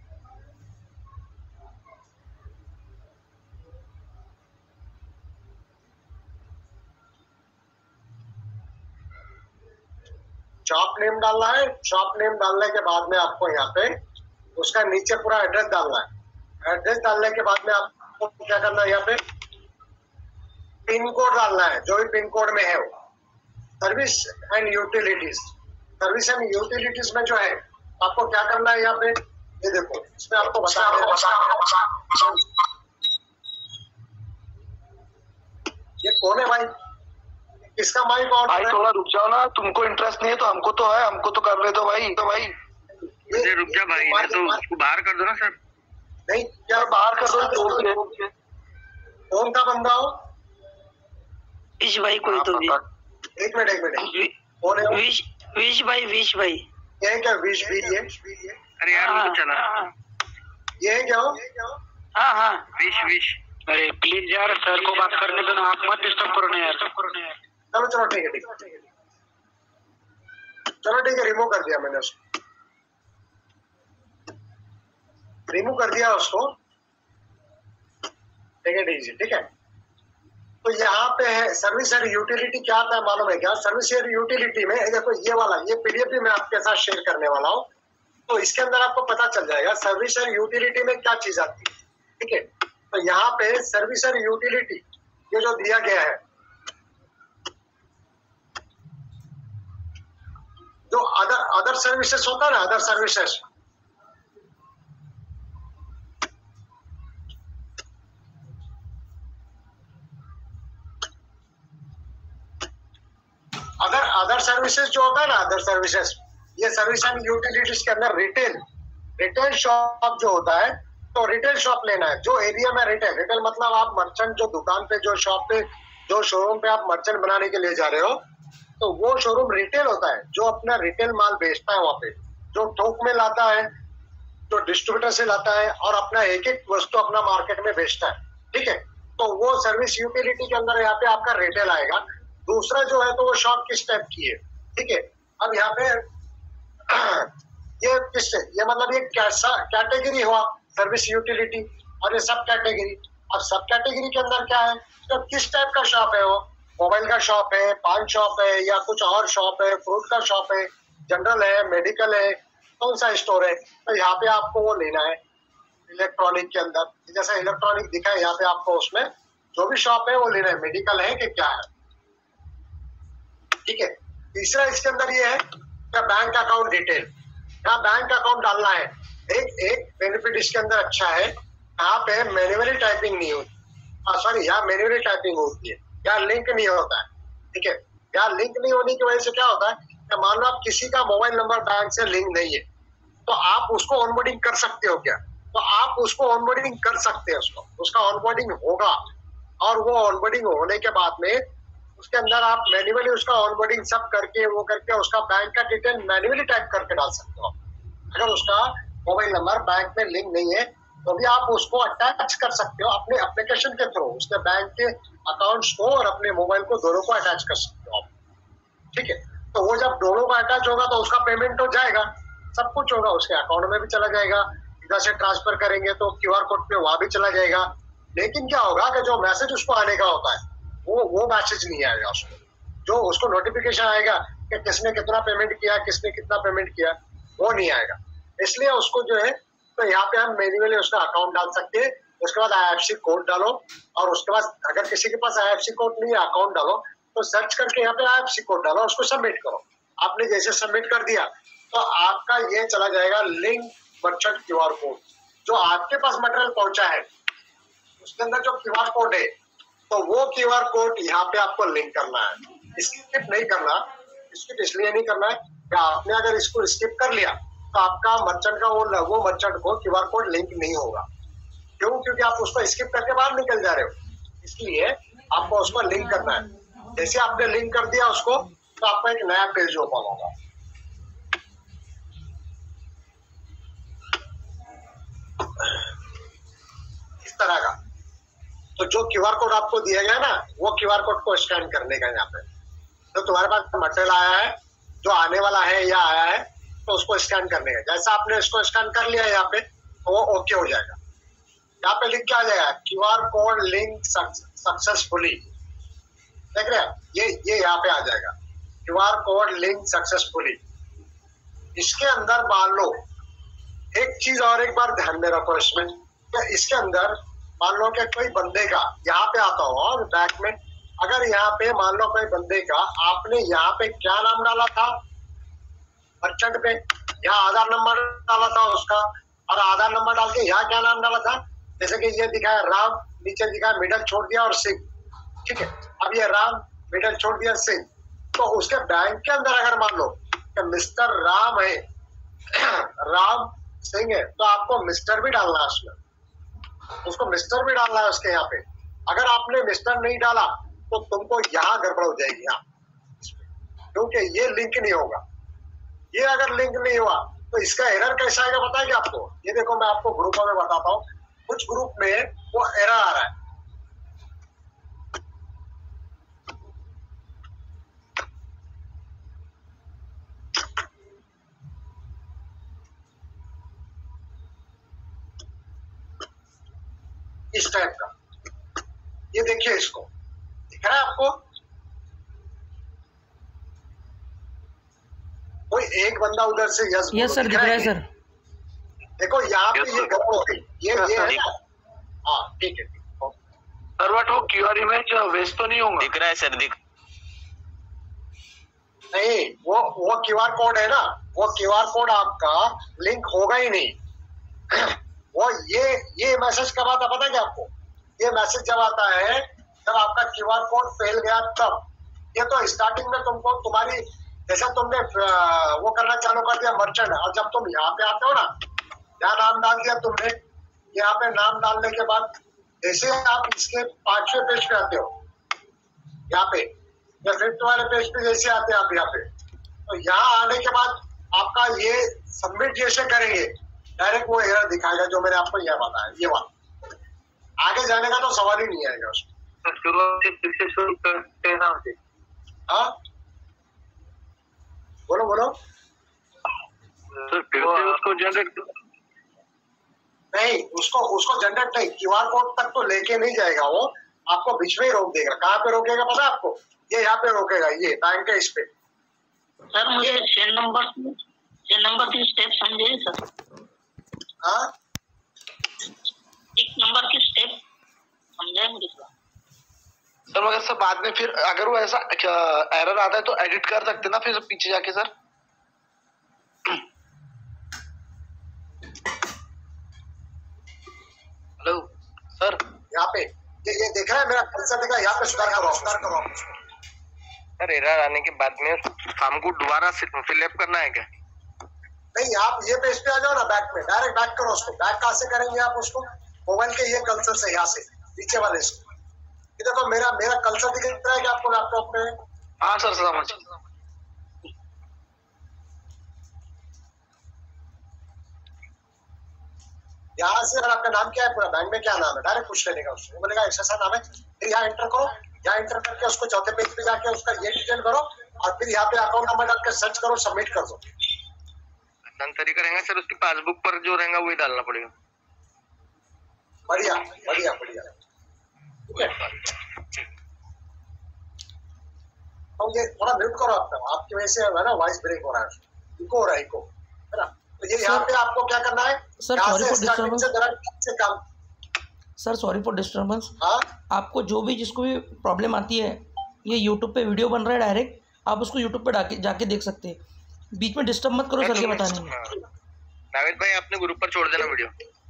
S1: शॉप नेम डालना है। शॉप नेम डालने के बाद में आपको यहाँ पे उसका नीचे पूरा एड्रेस डालना है। एड्रेस डालने के बाद में आपको क्या करना है, यहाँ पे पिन कोड डालना है, जो भी पिन कोड में है वो। Service and utilities, service and utilities में जो है आपको क्या करना है, यहाँ पे ये देखो, इसमें आपको बता ये कौन है भाई? किसका माइक ऑन
S4: भाई
S1: है?
S4: थोड़ा रुक जाओ ना, तुमको इंटरेस्ट नहीं है तो हमको तो है, हमको तो कर ले दो भाई। तो भाई
S3: मुझे रुक जा भाई, मैं तो उसको बाहर कर दो ना सर।
S1: नहीं क्या
S4: यार बाहर कर दो।
S1: कौन का बंदा हो?
S2: विश भाई कोई तो भी।
S1: एक मिनट एक मिनट, कौन है?
S2: विश विश भाई विश भाई
S1: ये क्या विश भी ये?
S3: अरे यार वो तो चला।
S1: ये क्या हो?
S2: हाँ हाँ
S3: विश विश
S2: अरे प्लीज यार सर को बात करने दो ना, आप मत डिस्टर्ब करो ना यार।
S1: चलो चलो ठीक है ठीक है, चलो ठीक है, रिमूव कर दिया मैंने उसको, रिमूव कर दिया उसको, ठीक है ठीक है ठीक है। तो यहाँ पे है सर्विस एंड यूटिलिटी, क्या आता है मालूम है क्या? सर्विस एंड यूटिलिटी में देखो ये वाला, ये पीडीएफ भी मैं आपके साथ शेयर करने वाला हूँ, तो इसके अंदर आपको पता चल जाएगा सर्विस एंड यूटिलिटी में क्या चीज आती है, ठीक है। तो यहाँ पे सर्विस एंड यूटिलिटी ये जो दिया गया है, जो अदर अदर सर्विसेज होता है ना, other services, other other services जो होता है ना, अदर सर्विसेज, ये सर्विस एंड यूटिलिटीज के अंदर रिटेल रिटेल शॉप जो होता है, तो रिटेल शॉप लेना है जो एरिया में रिटेल, रिटेल मतलब आप मर्चेंट जो दुकान पे, जो शॉप पे, जो शोरूम पे आप मर्चेंट बनाने के लिए जा रहे हो, तो वो शोरूम रिटेल होता है, जो अपना रिटेल माल बेचता है वहां पे, जो थोक में लाता है, जो डिस्ट्रीब्यूटर से लाता है और अपना एक एक वस्तु अपना मार्केट में बेचता है, ठीक है। तो वो सर्विस यूटिलिटी के अंदर यहाँ पे आपका रिटेल आएगा। दूसरा जो है तो वो शॉप किस टाइप की है, ठीक है। अब यहाँ पे ये किस, ये मतलब ये कैसा कैटेगरी हुआ सर्विस यूटिलिटी, और ये सब कैटेगरी। अब सब कैटेगरी के अंदर क्या है, तो किस टाइप का शॉप है वो, मोबाइल का शॉप है, पान शॉप है, या कुछ और शॉप है, फ्रूट का शॉप है, जनरल है, मेडिकल है, कौन सा स्टोर है, तो यहाँ पे आपको वो लेना है। इलेक्ट्रॉनिक के अंदर जैसा इलेक्ट्रॉनिक दिखा है यहाँ पे आपको, उसमें जो भी शॉप है वो लेना है, मेडिकल है कि क्या है, ठीक है। तीसरा इसके अंदर ये है क्या, बैंक अकाउंट डिटेल, यहाँ बैंक अकाउंट डालना है। एक एक बेनिफिट इसके अंदर अच्छा है, यहाँ पे मैन्युअली टाइपिंग नहीं होती, सॉरी यहाँ मैन्युअली टाइपिंग होती है, यहाँ लिंक नहीं होता है, ठीक है। यहाँ लिंक नहीं होने की वजह से क्या होता है, कि मान लो आप किसी का मोबाइल नंबर बैंक से लिंक नहीं है, तो आप उसको ऑनबोर्डिंग कर सकते हो क्या, तो आप उसको ऑनबोर्डिंग कर सकते हैं, उसको उसका ऑनबोर्डिंग होगा, और वो ऑनबोर्डिंग होने के बाद में उसके अंदर आप मैन्युअली उसका ऑनबोर्डिंग सब करके वो करके उसका बैंक का डिटेल मैन्युअली टाइप करके डाल सकते हो। अगर उसका मोबाइल नंबर बैंक में लिंक नहीं है तो भी आप उसको अटैच कर सकते हो अपने एप्लीकेशन के थ्रू, उसके बैंक के अकाउंट्स को और अपने मोबाइल को, दोनों को अटैच कर सकते हो आप, ठीक है। तो वो जब दोनों का अटैच होगा तो उसका पेमेंट हो जाएगा, सब कुछ होगा, उसके अकाउंट में भी चला जाएगा, इधर से ट्रांसफर करेंगे तो क्यूआर कोड पे वहां भी चला जाएगा। लेकिन क्या होगा कि जो मैसेज उसको आने का होता है वो वो मैसेज नहीं आएगा उसको, जो उसको नोटिफिकेशन आएगा कि किसने कितना पेमेंट किया, किसने कितना पेमेंट किया, वो नहीं आएगा। इसलिए उसको जो है, तो यहाँ पे हम मैन्युअली उसका अकाउंट डाल सकते हैं, उसके बाद आईएफएससी कोड डालो, और उसके बाद अगर किसी के पास आईएफएससी कोड नहीं है, अकाउंट डालो, तो सर्च करके यहाँ पे आईएफएससी कोड डालो, उसको सबमिट करो। आपने जैसे सबमिट कर दिया तो आपका ये चला जाएगा लिंक मर्चेंट क्यूआर कोड, जो आपके पास मटेरियल पहुंचा है उसके अंदर जो क्यूआर कोड है, तो वो क्यूआर कोड यहाँ पे आपको लिंक करना है। स्किप नहीं करना, स्किप इसलिए नहीं करना है कि आपने अगर इसको स्किप कर लिया तो आपका मर्चेंट का वो वो मर्चेंट को क्यूआर कोड लिंक नहीं होगा। क्यों? क्योंकि आप उसको स्किप करके बाहर निकल जा रहे हो, इसलिए आपको उसको लिंक करना है। जैसे आपने लिंक कर दिया उसको, तो आपका एक नया पेज ओपन होगा। इस तरह का, तो जो क्यूआर कोड आपको दिया गया ना, वो क्यूआर कोड को स्कैन करने का यहाँ पे, तो तुम्हारे पास मटेरियल आया है, जो आने वाला है या आया है, तो उसको स्कैन करने का। जैसा आपने इसको स्कैन कर लिया यहाँ पे, तो वो ओके हो जाएगा। यहाँ पे लिख के आ जाएगा क्यूआर कोड लिंक सक्सेसफुली, देख रहे हैं, ये ये यहाँ पे आ जाएगा क्यूआर कोड लिंक सक्सेसफुली। इसके अंदर मान लो एक चीज और एक बार ध्यान में रखो इसमें, इसके अंदर मान लो कि कोई बंदे का यहाँ पे आता हो और बैक में, अगर यहाँ पे मान लो कोई बंदे का आपने यहाँ पे क्या नाम डाला था मर्चेंट पे, यहाँ आधार नंबर डाला था उसका, और आधार नंबर डाल के यहाँ क्या नाम डाला था, जैसे कि ये दिखाया राम, नीचे दिखाया मिडल छोड़ दिया और सिंह, ठीक है। अब ये राम मिडल छोड़ दिया सिंह, तो उसके बैंक के अंदर अगर मान लो कि मिस्टर राम है राम सिंह है, तो आपको मिस्टर भी डालना है उसमें, उसको मिस्टर भी डालना है उसके यहाँ पे। अगर आपने मिस्टर नहीं डाला तो तुमको यहाँ गड़बड़ हो जाएगी यहाँ, क्योंकि ये लिंक नहीं होगा। ये अगर लिंक नहीं हुआ तो इसका एरर कैसा आएगा पता है क्या आपको? ये देखो मैं आपको ग्रुपों में बताता हूँ, कुछ ग्रुप में वो एरर आ रहा है। इस टाइप का, ये देखिए, इसको दिख रहा है आपको? कोई एक बंदा उधर से यस
S6: यस सर दिख रहा है सर।
S1: देखो यहाँ पे ये गड़बड़ हो गई, ये ये है ना? हाँ ठीक है।
S4: सर बट वो क्यूआर इमेज वेस्ट तो नहीं होगा?
S3: दिख रहा है सर, दिख
S1: नहीं, वो वो क्यूआर कोड है ना, वो क्यूआर कोड आपका लिंक होगा ही नहीं। वो ये ये मैसेज कब आता पता है क्या आपको? ये मैसेज जब आता है जब आपका क्यूआर कोड फेल गया तब। ये तो स्टार्टिंग में तुमको तुम्हारी जैसा तुमने वो करना चालू कर दिया मर्चेंट, और जब तुम यहाँ पे आते हो ना, यहाँ नाम डाल दिया तुमने, यहाँ पे नाम डालने के बाद जैसे आप इसके पांचवें पेज पे आते हो, यहाँ पे या फिफ्थ वाले पेज पे जैसे आते हैं आप यहाँ पे, तो यहाँ आने के बाद आपका ये सबमिट जैसे करेंगे डायरेक्ट वो एरर दिखाएगा जो मैंने आपको यह बताया, ये बात। आगे जाने का तो सवाल ही नहीं आएगा उसमें। हाँ बोलो बोलो।
S4: सर फिर से उसको जनरेट
S1: नहीं, उसको उसको जनरेट नहीं, क्यूआर कोड तक तो लेके नहीं जाएगा वो, आपको बीच में ही रोक देगा। कहाँ पे रोकेगा पता है आपको? ये यहाँ पे रोकेगा, ये बैंक है इस पे।
S2: सर मुझे सेल नंबर सेल नंबर की स्टेप समझिए सर।
S1: हाँ
S2: एक नंबर की स्टेप समझाए मुझे थोड़ा।
S4: सर मगर सर बाद में फिर अगर वो ऐसा एरर आता है तो एडिट कर सकते ना फिर पीछे जाके सर? हेलो सर,
S1: यहाँ पे ये ये देख रहा है मेरा कर्सर दिखा, यहाँ पे सुधार करो सुधार करो।
S3: सर एरर आने के बाद में हमको दोबारा फिलअप करना है क्या?
S1: नहीं, आप ये पेज पे आ जाओ ना, बैक में डायरेक्ट बैक करो उसको। बैक कहाँ से करेंगे आप उसको? मोबाइल के ये कर्सर से, यहाँ से नीचे वाले से। ये देखो मेरा मेरा कर्सर दिख रहा है कि आपको लैपटॉप पे?
S4: हाँ सर समझ।
S1: यहाँ से अगर आपका नाम क्या है, पूरा बैंक में क्या नाम है, डायरेक्ट पूछ लेने का उससे। वो बोलेगा ऐसा सा नाम है, फिर यहाँ एंटर करो। यहाँ एंटर करके उसको चौथे पेज पे जाके उसका ये डिटेल करो, और फिर यहाँ पे अकाउंट नंबर डाल के सर्च करो, सबमिट कर दो।
S3: तरीका रहेगा सर, उसकी पासबुक पर जो रहेगा वही डालना पड़ेगा।
S1: बढ़िया बढ़िया बढ़िया, ठीक है। तो ये थोड़ा म्यूट करो आपका, आपकी वजह से है ना वॉइस ब्रेक हो रहा है, इको हो रहा है, इको है ना। तो ये यहाँ पे आपको क्या करना है?
S6: Sir sorry for disturbance. Sir sorry for disturbance.
S1: हाँ
S6: आपको जो भी जिसको भी प्रॉब्लम आती है, ये यूट्यूब पे वीडियो बन रहा है डायरेक्ट, आप उसको यूट्यूब पे जाके जाके देख सकते हैं। बीच में डिस्टर्ब मत करो सर, ये बताने में।
S3: नाविद भाई अपने ग्रुप पर छोड़ देना वीडियो।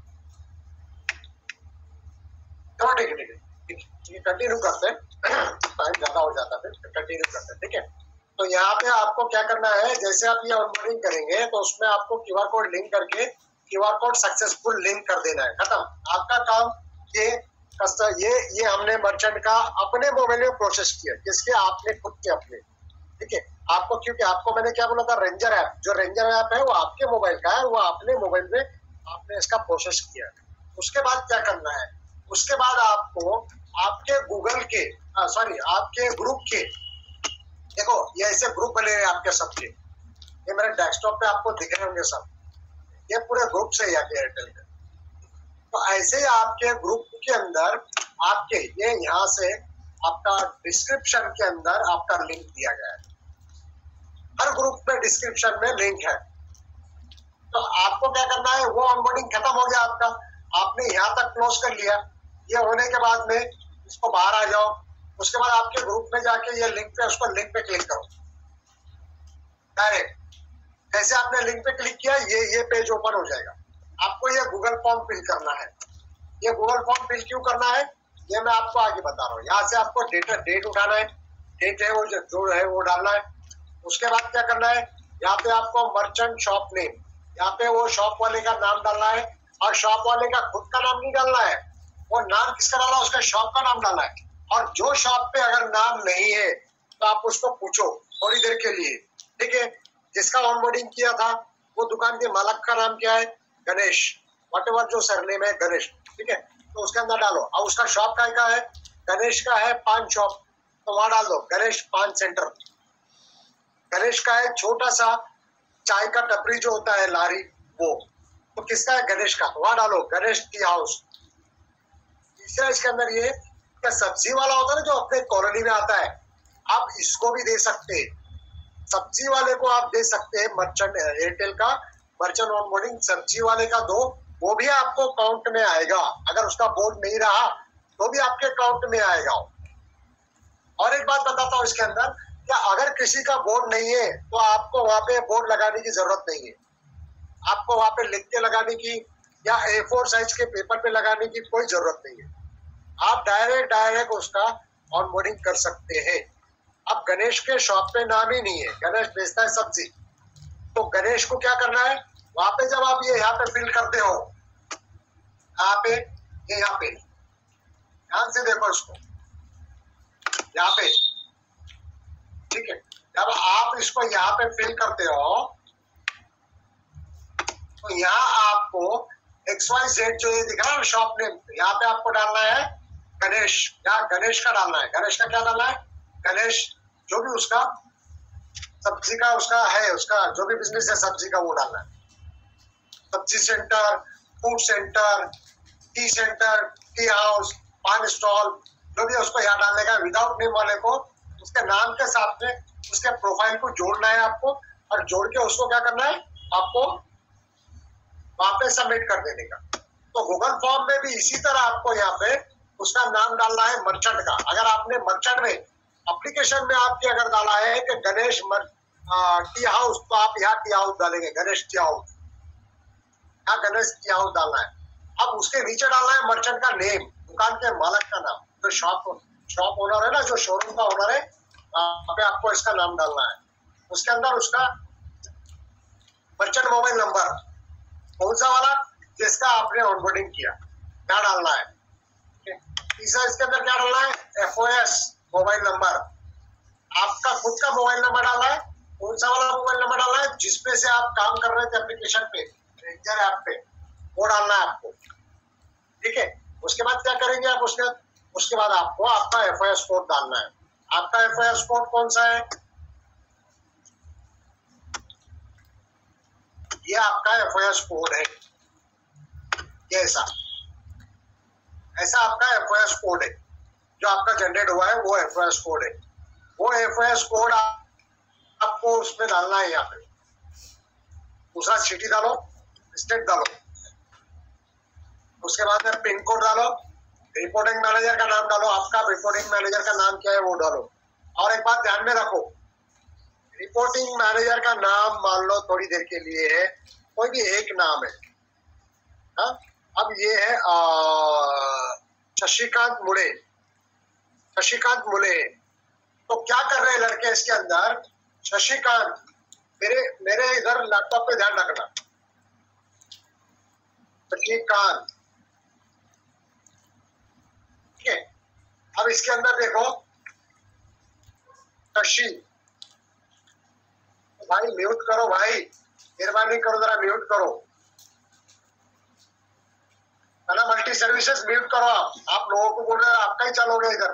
S1: तो ठीक है ठीक है, कंटिन्यू करते हैं, टाइम ज्यादा हो जाता है, फिर कंटिन्यू करते हैं, ठीक है। तो यहाँ पे आपको क्या करना है, जैसे आप ये ऑनबोर्डिंग करेंगे तो उसमें आपको क्यूआर कोड लिंक करके क्यूआर कोड सक्सेसफुल लिंक कर देना है, खत्म आपका काम। ये ये ये हमने मर्चेंट का अपने मोबाइल में प्रोसेस किया, जिसके आपने खुद के अपने, ठीक है। आपको क्योंकि आपको मैंने क्या बोला था, रेंजर ऐप, जो रेंजर ऐप है वो आपके मोबाइल का है, वो अपने मोबाइल में आपने इसका प्रोसेस किया। उसके बाद क्या करना है, उसके बाद आपको आपके गूगल के सॉरी आपके ग्रुप के, देखो ये ऐसे ग्रुप बने हैं आपके सबके, ये मेरे डेस्कटॉप पे आपको दिख रहे होंगे सब, ये पूरे ग्रुप से या एयरटेल के। तो ऐसे आपके ग्रुप के अंदर आपके ये यहाँ से आपका डिस्क्रिप्शन के अंदर आपका लिंक दिया गया है, हर ग्रुप में डिस्क्रिप्शन में लिंक है। तो आपको क्या करना है, वो ऑनबोर्डिंग खत्म हो गया आपका, आपने यहाँ तक क्लोज कर लिया। ये होने के बाद में इसको बाहर आ जाओ, उसके बाद आपके ग्रुप में जाके ये लिंक पे, उसको लिंक पे क्लिक करो डायरेक्ट। जैसे आपने लिंक पे क्लिक किया, ये ये पेज ओपन हो जाएगा। आपको ये गूगल फॉर्म फिल करना है। ये गूगल फॉर्म फिल क्यों करना है, ये मैं आपको आगे बता रहा हूँ। यहाँ से आपको डेट डेट उठाना है, डेट है वो जो जो है वो डालना है। उसके बाद क्या करना है, यहाँ पे आपको मर्चेंट शॉप नेम, यहाँ पे वो शॉप वाले का नाम डालना है और शॉप वाले का खुद का नाम नहीं डालना है, वो नाम किसका डालना है, उसका शॉप का नाम डालना है। और जो शॉप पे अगर नाम नहीं है तो आप उसको पूछो थोड़ी देर के लिए, ठीक है। जिसका ऑनबोर्डिंग किया था वो दुकान के मालिक का नाम क्या है, गणेश, वट एवर जो सरनेम है गणेश, ठीक है, तो उसके अंदर डालो। और उसका शॉप का का है, गणेश का है पान शॉप, तो वहां डाल दो गणेश पान सेंटर। गणेश का है छोटा सा चाय का टपरी जो होता है लारी, वो तो किसका है, गणेश का, तो वहां डालो गणेश टी हाउस। तीसरा इसके अंदर ये क्या सब्जी वाला होता है ना जो अपने कॉलोनी में आता है, आप इसको भी दे सकते हैं, सब्जी वाले को आप दे सकते हैं। मर्चेंट एयरटेल का मर्चेंट ऑनबोर्डिंग सब्जी वाले का दो, वो भी आपको अकाउंट में आएगा। अगर उसका बोर्ड नहीं रहा तो भी आपके अकाउंट में आएगा। और एक बात बताता हूँ इसके अंदर, क्या अगर किसी का बोर्ड नहीं है तो आपको वहां पे बोर्ड लगाने की जरूरत नहीं है, आपको वहां पे लिख के लगाने की या ए फोर साइज के पेपर पे लगाने की कोई जरूरत नहीं है। आप डायरेक्ट डायरेक्ट उसका ऑनबोर्डिंग कर सकते हैं। अब गणेश के शॉप पे नाम ही नहीं है, गणेश बेचता है सब्जी, तो गणेश को क्या करना है, वहां पे जब आप ये यहाँ पे फिल करते हो, यहाँ पे ये यहाँ पे ध्यान से देखो इसको, यहाँ पे, ठीक है। जब आप इसको यहाँ पे फिल करते हो तो यहाँ आपको एक्स वाई जेड जो ये दिख रहा है शॉप नेम, यहाँ पे आपको डालना है गणेश, यहाँ गणेश का डालना है। गणेश का क्या डालना है, गणेश जो भी उसका सब्जी का उसका है, उसका जो भी बिजनेस है सब्जी का वो डालना है। सब्जी centre, food centre, tea centre, tea house, paan stall, जो भी है उसको यहाँ डालने का। विदाउट नेम वाले को उसके नाम के साथ में उसके प्रोफाइल को जोड़ना है आपको, और जोड़ के उसको क्या करना है, आपको वहां पे सबमिट कर देने का। तो गूगल फॉर्म में भी इसी तरह आपको यहाँ पे उसका नाम डालना है मर्चेंट का। अगर आपने मर्चेंट में एप्लीकेशन में आपके अगर डाला है कि गणेश टी हाउस, तो आप यहाँ टी हाउस डालेंगे, गणेश टी हाउस, यहाँ गणेश टी हाउस डालना है। अब उसके नीचे डालना है मर्चेंट का नेम, दुकान के मालिक का नाम, जो शॉप शॉप ओनर है ना, जो शोरूम का ओनर है, वहां पे आपको इसका नाम डालना है। उसके अंदर उसका मर्चेंट मोबाइल नंबर कौन सा वाला, जिसका आपने ऑनबोर्डिंग किया, क्या डालना है। तीसरा इसके अंदर क्या डालना है, F O S mobile number, आपका खुद का मोबाइल नंबर डालना है। कौन सा वाला मोबाइल नंबर डालना है, जिसपे से आप काम कर रहे थे एप्लीकेशन पे, रेंजर ऐप पे, वो डालना है आपको, ठीक है। उसके बाद क्या करेंगे आप, उसके उसके बाद आपको आपका एफ ओ एस कोड डालना है। आपका एफ ओ एस कोड कौन सा है, ये आपका एफ ओ एस कोड है, ये ऐसा ऐसा आपका एफ ओ एस कोड है जो आपका जनरेट हुआ है, वो एफ ओ एस कोड है। वो एफ ओ एस कोड आपको उसमें डालना है। यहाँ पे दूसरा सिटी डालो, स्टेट डालो, उसके बाद में पिन कोड डालो, रिपोर्टिंग मैनेजर का नाम डालो, आपका रिपोर्टिंग मैनेजर का नाम क्या है वो डालो। और एक बात ध्यान में रखो, रिपोर्टिंग मैनेजर का नाम मान लो थोड़ी देर के लिए है, कोई भी एक नाम है, हा? अब ये है शशिकांत मुले, शशिकांत मुले, तो क्या कर रहे हैं लड़के इसके अंदर, शशिकांत, मेरे मेरे इधर लैपटॉप पे ध्यान रखना, शशिकांत, ठीक है। अब इसके अंदर देखो शशि, भाई म्यूट करो भाई, मेहरबानी करो जरा म्यूट करो, है ना, मल्टी सर्विसेज म्यूट करो। आप आप लोगों को बोल रहे हैं आपका ही चलोगे इधर।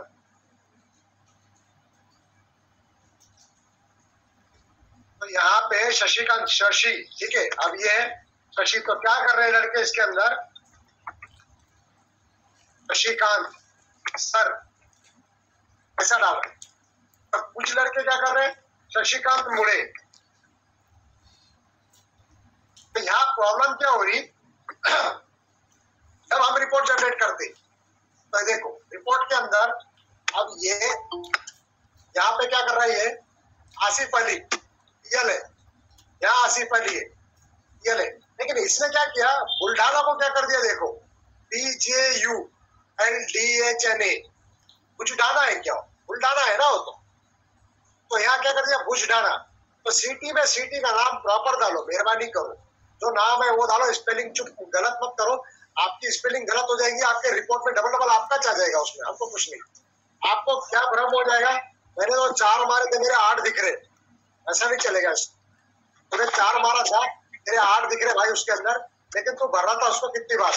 S1: तो यहाँ पे शशिकांत, शशि, ठीक है। अब ये है शशि, तो क्या कर रहे हैं लड़के इसके अंदर, शशिकांत सर ऐसा डाल रहे, और कुछ लड़के क्या कर रहे हैं, शशिकांत मुड़े। तो यहाँ प्रॉब्लम क्या हो रही, जब हम रिपोर्ट जनरेट करते, तो देखो रिपोर्ट के अंदर अब ये यहाँ पे क्या कर रही है, आसिफ अली, ये ले, यहाँ आसिफ अली है, ये ले, लेकिन इसने क्या किया, बुल्ढाना को क्या कर दिया, देखो B J U, L D H N A, बुझडाना है क्या? बुल्डाना है ना वो तो तो यहाँ क्या कर दिया, बुझडाना। तो सिटी में सिटी का नाम प्रॉपर डालो, मेहरबानी करो, जो नाम है वो डालो, स्पेलिंग चुप गलत मत करो। आपकी स्पेलिंग गलत हो जाएगी, आपके रिपोर्ट में डबल डबल आपका आ जाएगा, उसमें हमको कुछ नहीं। आपको क्या भ्रम हो जाएगा, मैंने तो चार मारे थे मेरे आठ दिख रहे, ऐसा नहीं चलेगा। तुमने चार मारा था, तेरे आठ दिख रहे भाई उसके अंदर, लेकिन तू भर रहा था उसको कितनी बार,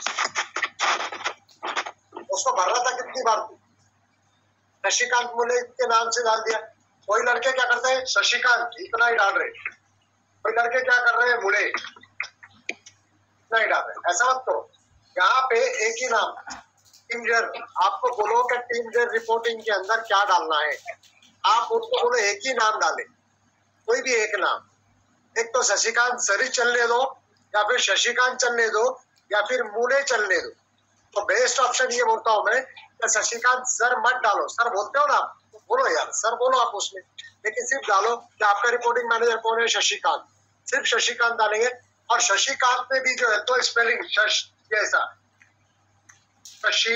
S1: उसको भर रहा था कितनी बार तू? शशिकांत मुले के नाम से डाल दिया। कोई लड़के क्या करते हैं, शशिकांत इतना ही डाल रहे, कोई लड़के क्या कर रहे हैं, मुले इतना ही डाल रहे। ऐसा मत करो, यहाँ पे एक ही नाम टीम जेर, आपको बोलो कि टीम जेर रिपोर्टिंग के अंदर क्या डालना है, आप उसको बोलो एक ही नाम डाले, कोई भी एक नाम। एक तो शशिकांत सर ही चलने दो, या फिर शशिकांत चलने दो, या फिर मुले चलने दो। तो बेस्ट ऑप्शन ये बोलता हूं मैं कि शशिकांत सर मत डालो। सर बोलते हो ना, तो बोलो यार सर बोलो आप उसमें, लेकिन सिर्फ डालो कि आपका रिपोर्टिंग मैनेजर कौन है, शशिकांत, सिर्फ शशिकांत डालेंगे। और शशिकांत में भी जो है तो स्पेलिंग शश जैसा, शशि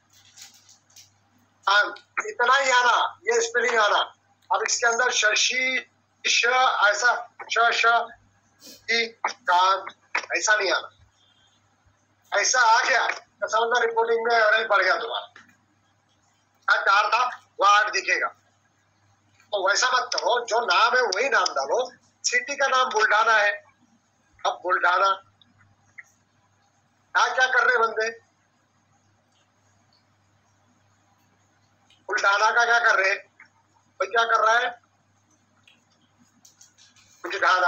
S1: इतना ही आना, ये स्पेलिंग आना। अब इसके अंदर शशि श ऐसा श श कांत ऐसा नहीं आना, ऐसा आ गया तो समझना रिपोर्टिंग में एवरेज बढ़ गया तुम्हारा। चार था वो आठ दिखेगा, तो वैसा मत करो, जो नाम है वही नाम डालो। सिटी का नाम बुल्डाना है, अब बुल्डाना क्या क्या कर रहे बंदे, बुल्डाना का क्या कर रहे, कोई क्या कर रहा है, कुछ ढाना,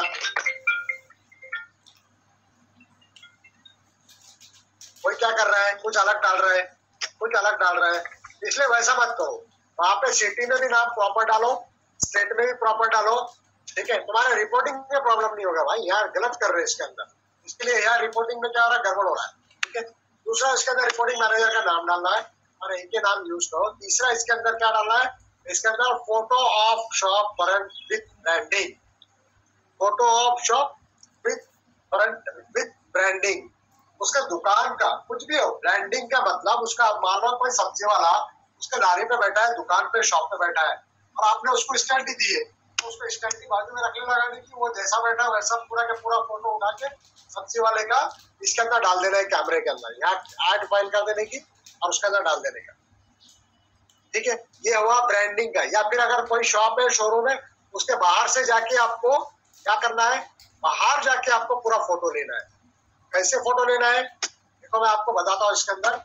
S1: कोई क्या कर रहा है, कुछ अलग डाल रहा है, कुछ अलग डाल रहा है। इसलिए वैसा मत करो, वहां पे सिटी में भी नाम प्रॉपर डालो, स्टेट में भी प्रॉपर डालो, ठीक है। तुम्हारे रिपोर्टिंग में प्रॉब्लम नहीं होगा भाई, यार गलत कर रहे हैं इसके अंदर, इसके लिए यार रिपोर्टिंग में क्या हो रहा है, गड़बड़ हो रहा है, ठीक है। दूसरा इसके अंदर रिपोर्टिंग मैनेजर का नाम डालना है और एक ही नाम यूज करो। तीसरा इसके अंदर क्या डालना है, इसके अंदर photo of shop front with branding, photo of shop with front with branding, उसका दुकान का कुछ भी हो, ब्रांडिंग का मतलब उसका, मान लो कोई सब्जी वाला उसके लारी पे बैठा है, दुकान पे शॉप पे बैठा है, और आपने उसको स्टैंड दी है, तो उसको स्टैंड की बाजू में रखने लगाने की, वो जैसा बैठा वैसा पूरा के पूरा फोटो उठा के सब्जी वाले का इसके अंदर डाल देना है, कैमरे के अंदर, यहाँ ऐड फाइल कर देने की और उसके अंदर डाल देने का, ठीक है। ये हुआ ब्रांडिंग का। या फिर अगर कोई शॉप है, शोरूम है, उसके बाहर से जाके आपको क्या करना है, बाहर जाके आपको पूरा फोटो लेना है। कैसे फोटो लेना है देखो मैं आपको बताता हूँ, इसके अंदर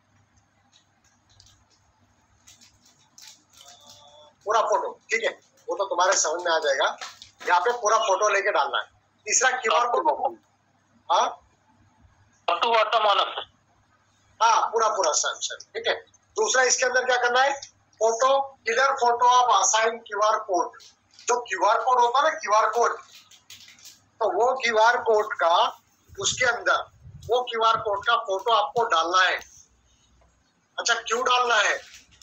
S1: पूरा फोटो, ठीक है, वो तो तुम्हारे समझ में आ जाएगा। यहाँ पे पूरा फोटो लेके डालना है। तीसरा क्यूआर कोड, हाँ हाँ पूरा पूरा सर सर ठीक है। दूसरा इसके अंदर क्या करना है, photo clear photo of assign QR code, जो क्यूआर कोड होता है ना, क्यूआर कोड, तो वो क्यूआर कोड का उसके अंदर वो क्यूआर कोड का फोटो आपको डालना है। अच्छा क्यों डालना है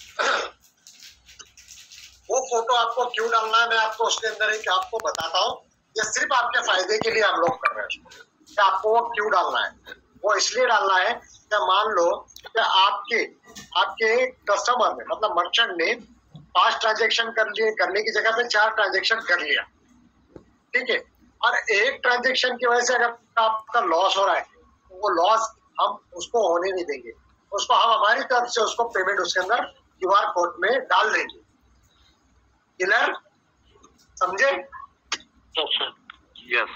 S1: वो फोटो आपको क्यों डालना है, मैं आपको उसके अंदर एक आपको बताता हूँ। ये सिर्फ आपके फायदे के लिए हम लोग कर रहे हैं कि आपको वो क्यों डालना है। वो इसलिए डालना है कि मान लो कि आपके आपके कस्टमर ने, मतलब मर्चेंट ने पांच ट्रांजेक्शन कर लिए, करने की जगह पे चार ट्रांजेक्शन कर लिया, ठीक है, और एक ट्रांजेक्शन की वजह से अगर आपका लॉस हो रहा है, तो वो लॉस हम उसको होने नहीं देंगे, उसको हम हमारी तरफ से उसको पेमेंट उसके अंदर क्यूआर कोड में डाल देंगे। क्लियर, समझे?
S3: यस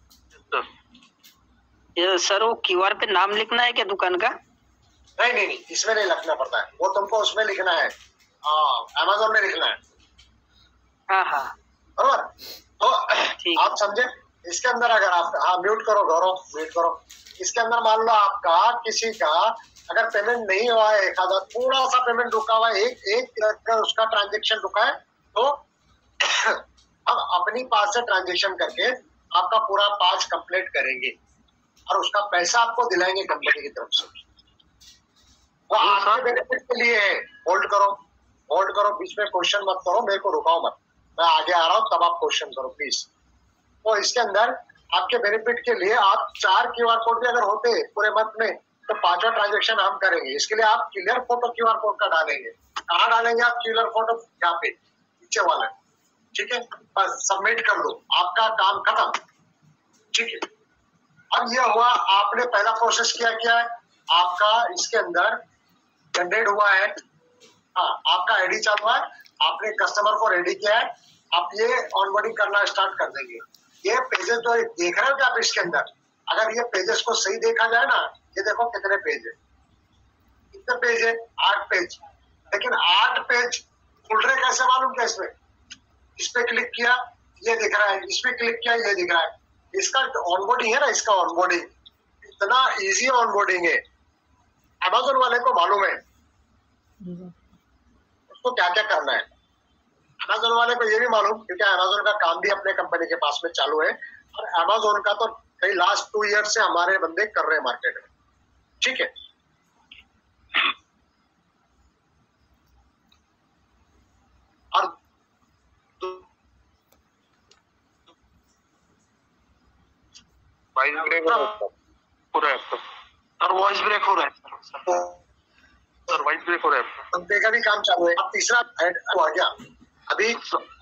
S2: ये सर वो क्यूआर पे नाम लिखना है क्या दुकान का?
S1: नहीं नहीं नहीं, इसमें नहीं लिखना पड़ता है, वो तुमको उसमें लिखना है, अमेज़न में लिखना है।
S2: हाँ हाँ
S1: बराबर, तो आप समझे। इसके अंदर अगर आप, हाँ म्यूट करो गौरव, म्यूट करो। इसके अंदर मान लो आपका किसी का अगर पेमेंट नहीं हुआ है, एक आधा थोड़ा सा पेमेंट रुका हुआ है, एक एक अगर उसका ट्रांजेक्शन रुका है, तो हम अपनी पास से ट्रांजेक्शन करके आपका पूरा पाँच कंप्लीट करेंगे और उसका पैसा आपको दिलाएंगे कंपनी की तरफ से। वो आपके बेनिफिट के लिए है। होल्ड करो, होल्ड करो, बीच में क्वेश्चन मत करो, मेरे को रुकाओ मत, मैं आगे आ रहा हूँ तब आप क्वेश्चन करो प्लीज। तो इसके अंदर आपके बेनिफिट के लिए आप चार क्यूआर कोड भी अगर होते पूरे मंथ में, तो पांचवा ट्रांजेक्शन हम करेंगे। इसके लिए आप क्लियर फोटो क्यूआर कोड का डालेंगे। कहाँ डालेंगे आप क्लियर फोटो? यहाँ पे नीचे वाला, ठीक है। बस सबमिट कर दो, आपका काम खत्म, ठीक है। अब ये हुआ, आपने पहला प्रोसेस किया क्या है, आपका इसके अंदर जनरेट हुआ है, हाँ आपका आईडी चालू है, आपने कस्टमर को रेडी किया है, आप ये ऑनबोर्डिंग करना स्टार्ट कर देंगे। ये पेजेस जो देख रहे हो क्या आप इसके अंदर, अगर ये पेजेस को सही देखा जाए ना, ये देखो कितने पेज है, कितने पेज है, आठ पेज। लेकिन आठ पेज खुल रहे कैसे मालूम क्या? इसमें इस पे क्लिक किया ये दिख रहा है, इस पे क्लिक किया ये दिख रहा है। इसका ऑनबोर्डिंग है ना, इसका ऑनबोर्डिंग इतना इजी ऑनबोर्डिंग है, अमेज़न वाले को मालूम है उसको क्या क्या करना है। अमेज़न वाले को ये भी मालूम, क्योंकि अमेज़न का काम भी अपने कंपनी के पास में चालू है, और अमेज़न का तो कई लास्ट टू ईयर से हमारे बंदे कर रहे हैं मार्केट में, ठीक है। और
S3: वॉइस ब्रेक हो रहा है पूरा आपका,
S4: और वॉइस ब्रेक हो रहा है
S3: सर, वॉइस ब्रेक हो रहा है।
S1: बंदे का भी काम चालू है। अब तीसरा ऐड आ गया अभी,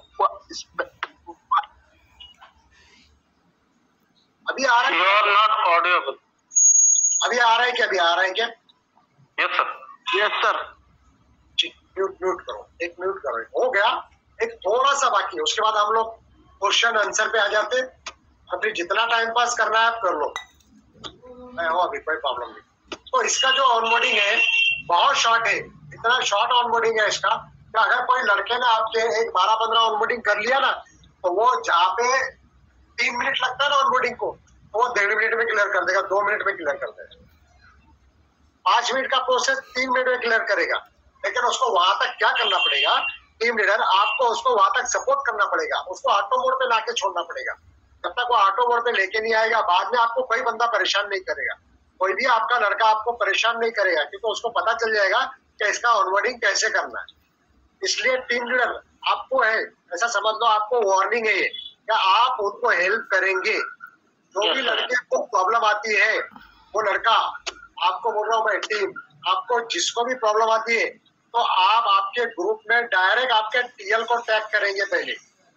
S1: अभी आ रहा है,
S3: यू आर नॉट ऑडियोबल।
S1: अभी आ रहा है क्या? अभी आ रहा है क्या?
S3: Yes sir,
S4: yes sir.
S1: Mute mute करो, एक म्यूट करो, हो गया। एक थोड़ा सा बाकी है, उसके बाद हम लोग क्वेश्चन आंसर पे आ जाते। अभी जितना टाइम पास करना है आप कर लो, मैं हूँ अभी, कोई प्रॉब्लम नहीं। तो इसका जो ऑनबोर्डिंग है बहुत शॉर्ट है, इतना शॉर्ट ऑनबोर्डिंग है इसका कि अगर कोई लड़के ने आपके एक बारह पंद्रह ऑनबोर्डिंग कर लिया ना, तो वो जहाँ पे तीन मिनट लगता है ना ऑनबोर्डिंग को, तो वो डेढ़ मिनट में क्लियर कर देगा, दो मिनट में क्लियर कर देगा। पांच मिनट का प्रोसेस तीन मिनट में क्लियर करेगा। लेकिन उसको वहां तक क्या करना पड़ेगा, टीम लीडर आपको उसको वहां तक सपोर्ट करना पड़ेगा, उसको ऑटो मोड पे लाके छोड़ना पड़ेगा। जब तक वो ऑटो मोड पे लेके नहीं आएगा, बाद में आपको कोई बंदा परेशान नहीं करेगा, कोई भी आपका लड़का आपको परेशान नहीं करेगा, क्योंकि उसको पता चल जाएगा कि इसका ऑनबोर्डिंग कैसे करना है। इसलिए टीम लीडर आपको है, ऐसा समझ लो, आपको वार्निंग है कि आप उनको हेल्प करेंगे। जो भी लड़के को प्रॉब्लम आती है, वो लड़का, आपको बोल रहा हूँ मैं, टीम आपको जिसको भी प्रॉब्लम आती है, तो आप आपके ग्रुप में डायरेक्ट आपके टीएल को टैग करेंगे। पहले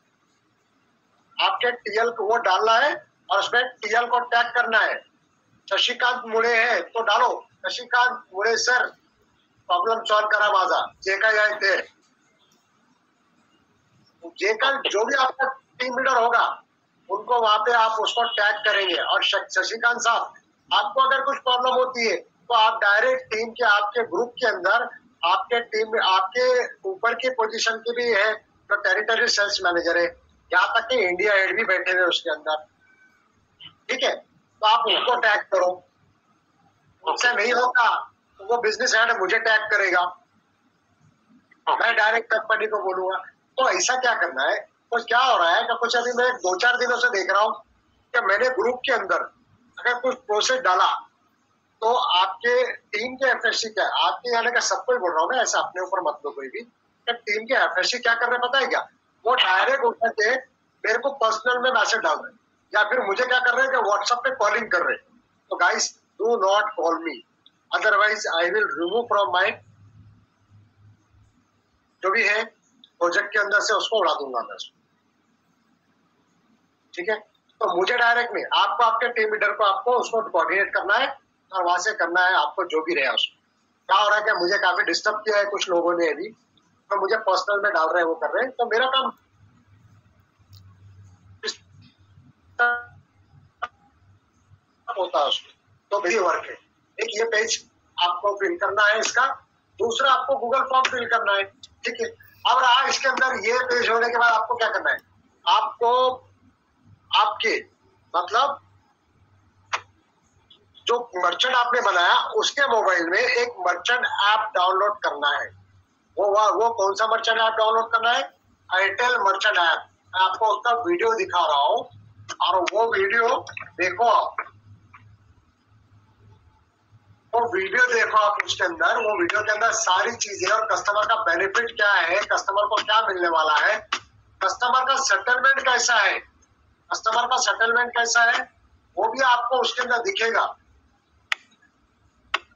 S1: आपके टीएल को वो डालना है और उसमें टीएल को टैग करना है। शशिकांत मुळे है तो डालो, Shashikant Mule sir problem solve करा माझा, जे काय आहे ते, जे का जो भी आपका टीम लीडर होगा उनको वहां पे आप उसको टैग करेंगे। और शशिकांत साहब, आपको अगर कुछ प्रॉब्लम होती है तो आप डायरेक्ट टीम के, आपके ग्रुप के अंदर, आपके टीम में आपके ऊपर की पोजीशन की भी है जो टेरिटरी सेल्स मैनेजर है, यहाँ तक कि इंडिया हेड भी बैठे हुए उसके अंदर, ठीक है। तो आप उनको टैग करो, उनसे नहीं होगा तो वो बिजनेस हेड मुझे टैग करेगा, मैं डायरेक्ट कंपनी को बोलूंगा। तो ऐसा क्या करना है, तो क्या हो रहा है कि कुछ अभी मैं दो चार दिनों से देख रहा हूँ कि मैंने ग्रुप के अंदर अगर कुछ प्रोसेस डाला तो आपके टीम के एफएससी क्या, आपके यानी कि सबको ही बोल रहा हूँ मैं, ऐसा अपने ऊपर मत लो कोई भी, कि टीम के एफएससी क्या कर रहे हैं पता है क्या, वो डायरेक्ट उठा के मेरे को पर्सनल में मैसेज डाल रहे हैं, या फिर मुझे क्या कर रहे हैं कि व्हाट्सएप पे कॉलिंग कर रहे हैं। तो guys, do not call me, otherwise I will remove from my जो भी है प्रोजेक्ट के अंदर से, उसको उड़ा दूंगा मैं उसको, ठीक है। तो मुझे डायरेक्ट नहीं, आपको आपके टीम लीडर को आपको उसको कोऑर्डिनेट करना है और वहां से करना है आपको जो भी रहा उसको। क्या हो रहा है कि मुझे काफी डिस्टर्ब किया है कुछ लोगों ने अभी, तो मुझे पर्सनल में डाल रहे हैं, वो कर रहे हैं, तो मेरा काम होता है उसको। तो वही वर्क है। एक ये पेज आपको फिल करना है इसका, दूसरा आपको गूगल फॉर्म फिल करना है, ठीक है। अब रहा इसके अंदर ये पेज होने के बाद आपको क्या करना है, आपको आपके मतलब जो मर्चेंट आपने बनाया उसके मोबाइल में एक मर्चेंट ऐप डाउनलोड करना है। वो वो कौन सा मर्चेंट ऐप डाउनलोड करना है, एयरटेल मर्चेंट ऐप। मैं आपको उसका वीडियो दिखा रहा हूँ और वो वीडियो देखो आप, वो वीडियो देखो आप, उसके अंदर, वो वीडियो के अंदर सारी चीजें और कस्टमर का बेनिफिट क्या है, कस्टमर को क्या मिलने वाला है, कस्टमर का सेटलमेंट कैसा है, कस्टमर का सेटलमेंट कैसा है, वो भी आपको उसके अंदर दिखेगा।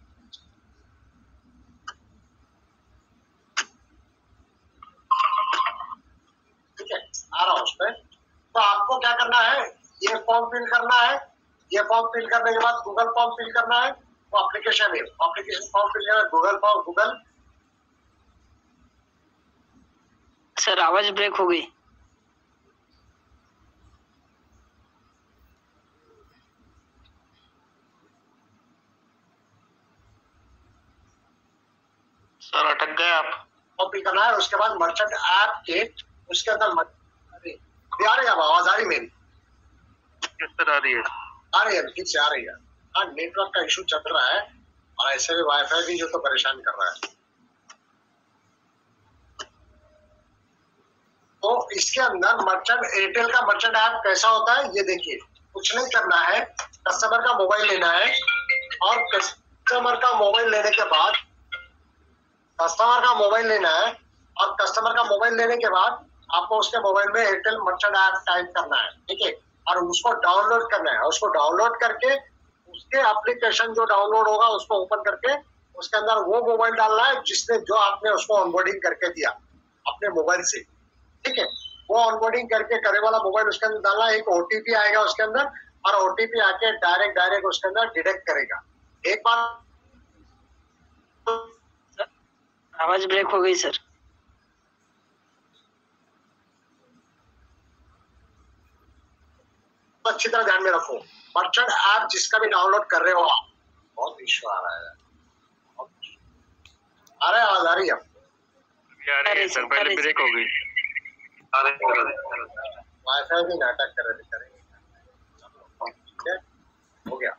S1: आ रहा हूँ उसमें। तो आपको क्या करना है, ये फॉर्म फिल करना है। ये फॉर्म फिल करने के बाद गूगल फॉर्म फिल करना है। वो एप्लीकेशन है, एप्लीकेशन फॉर्म फिल करना है, गूगल फॉर्म गूगल।
S2: सर आवाज ब्रेक हो गई।
S4: सर अटक गए आप।
S1: कॉपी करना है। उसके बाद मर्चेंट ऐप के उसके अंदर मर... आ रही है आवाज, आ रही मेरी?
S3: किस तरह आ रही है?
S1: आ रही है, ठीक से आ रही है। हाँ, नेटवर्क का इशू चल रहा है और ऐसे भी वाईफाई भी जो तो परेशान कर रहा है। तो इसके अंदर मर्चेंट, एयरटेल का मर्चेंट ऐप कैसा होता है ये देखिए। कुछ नहीं करना है, कस्टमर का मोबाइल लेना है और कस्टमर का मोबाइल लेने के बाद कस्टमर का मोबाइल लेना है और कस्टमर का मोबाइल लेने के बाद आपको उसके मोबाइल में एयरटेल मर्चेंट ऐप टाइप करना है, ठीक है। और उसको डाउनलोड करना है। उसको डाउनलोड करके उसके एप्लीकेशन जो डाउनलोड होगा उसको ओपन करके उसके अंदर वो मोबाइल डालना है जिसने जो आपने उसको ऑनबोर्डिंग करके दिया अपने मोबाइल से, ठीक है। वो ऑनबोर्डिंग करके करे वाला मोबाइल उसके अंदर डालना है। एक ओटीपी आएगा उसके अंदर और ओटीपी आके डायरेक्ट डायरेक्ट उसके अंदर डिटेक्ट करेगा। एक बार
S2: आवाज ब्रेक हो गई सर।
S1: अच्छी तरह ध्यान में रखो, मर्चेंट ऐप जिसका भी डाउनलोड कर रहे हो आप, बहुत इश्यू आ रहा है, आ रहा है आवाज आ रही है आपको?
S3: आ रही है सर, पहले ब्रेक हो गई। आ रही है,
S1: वाईफाई भी नाटक कर रहे करेंगे, ठीक है, हो गया।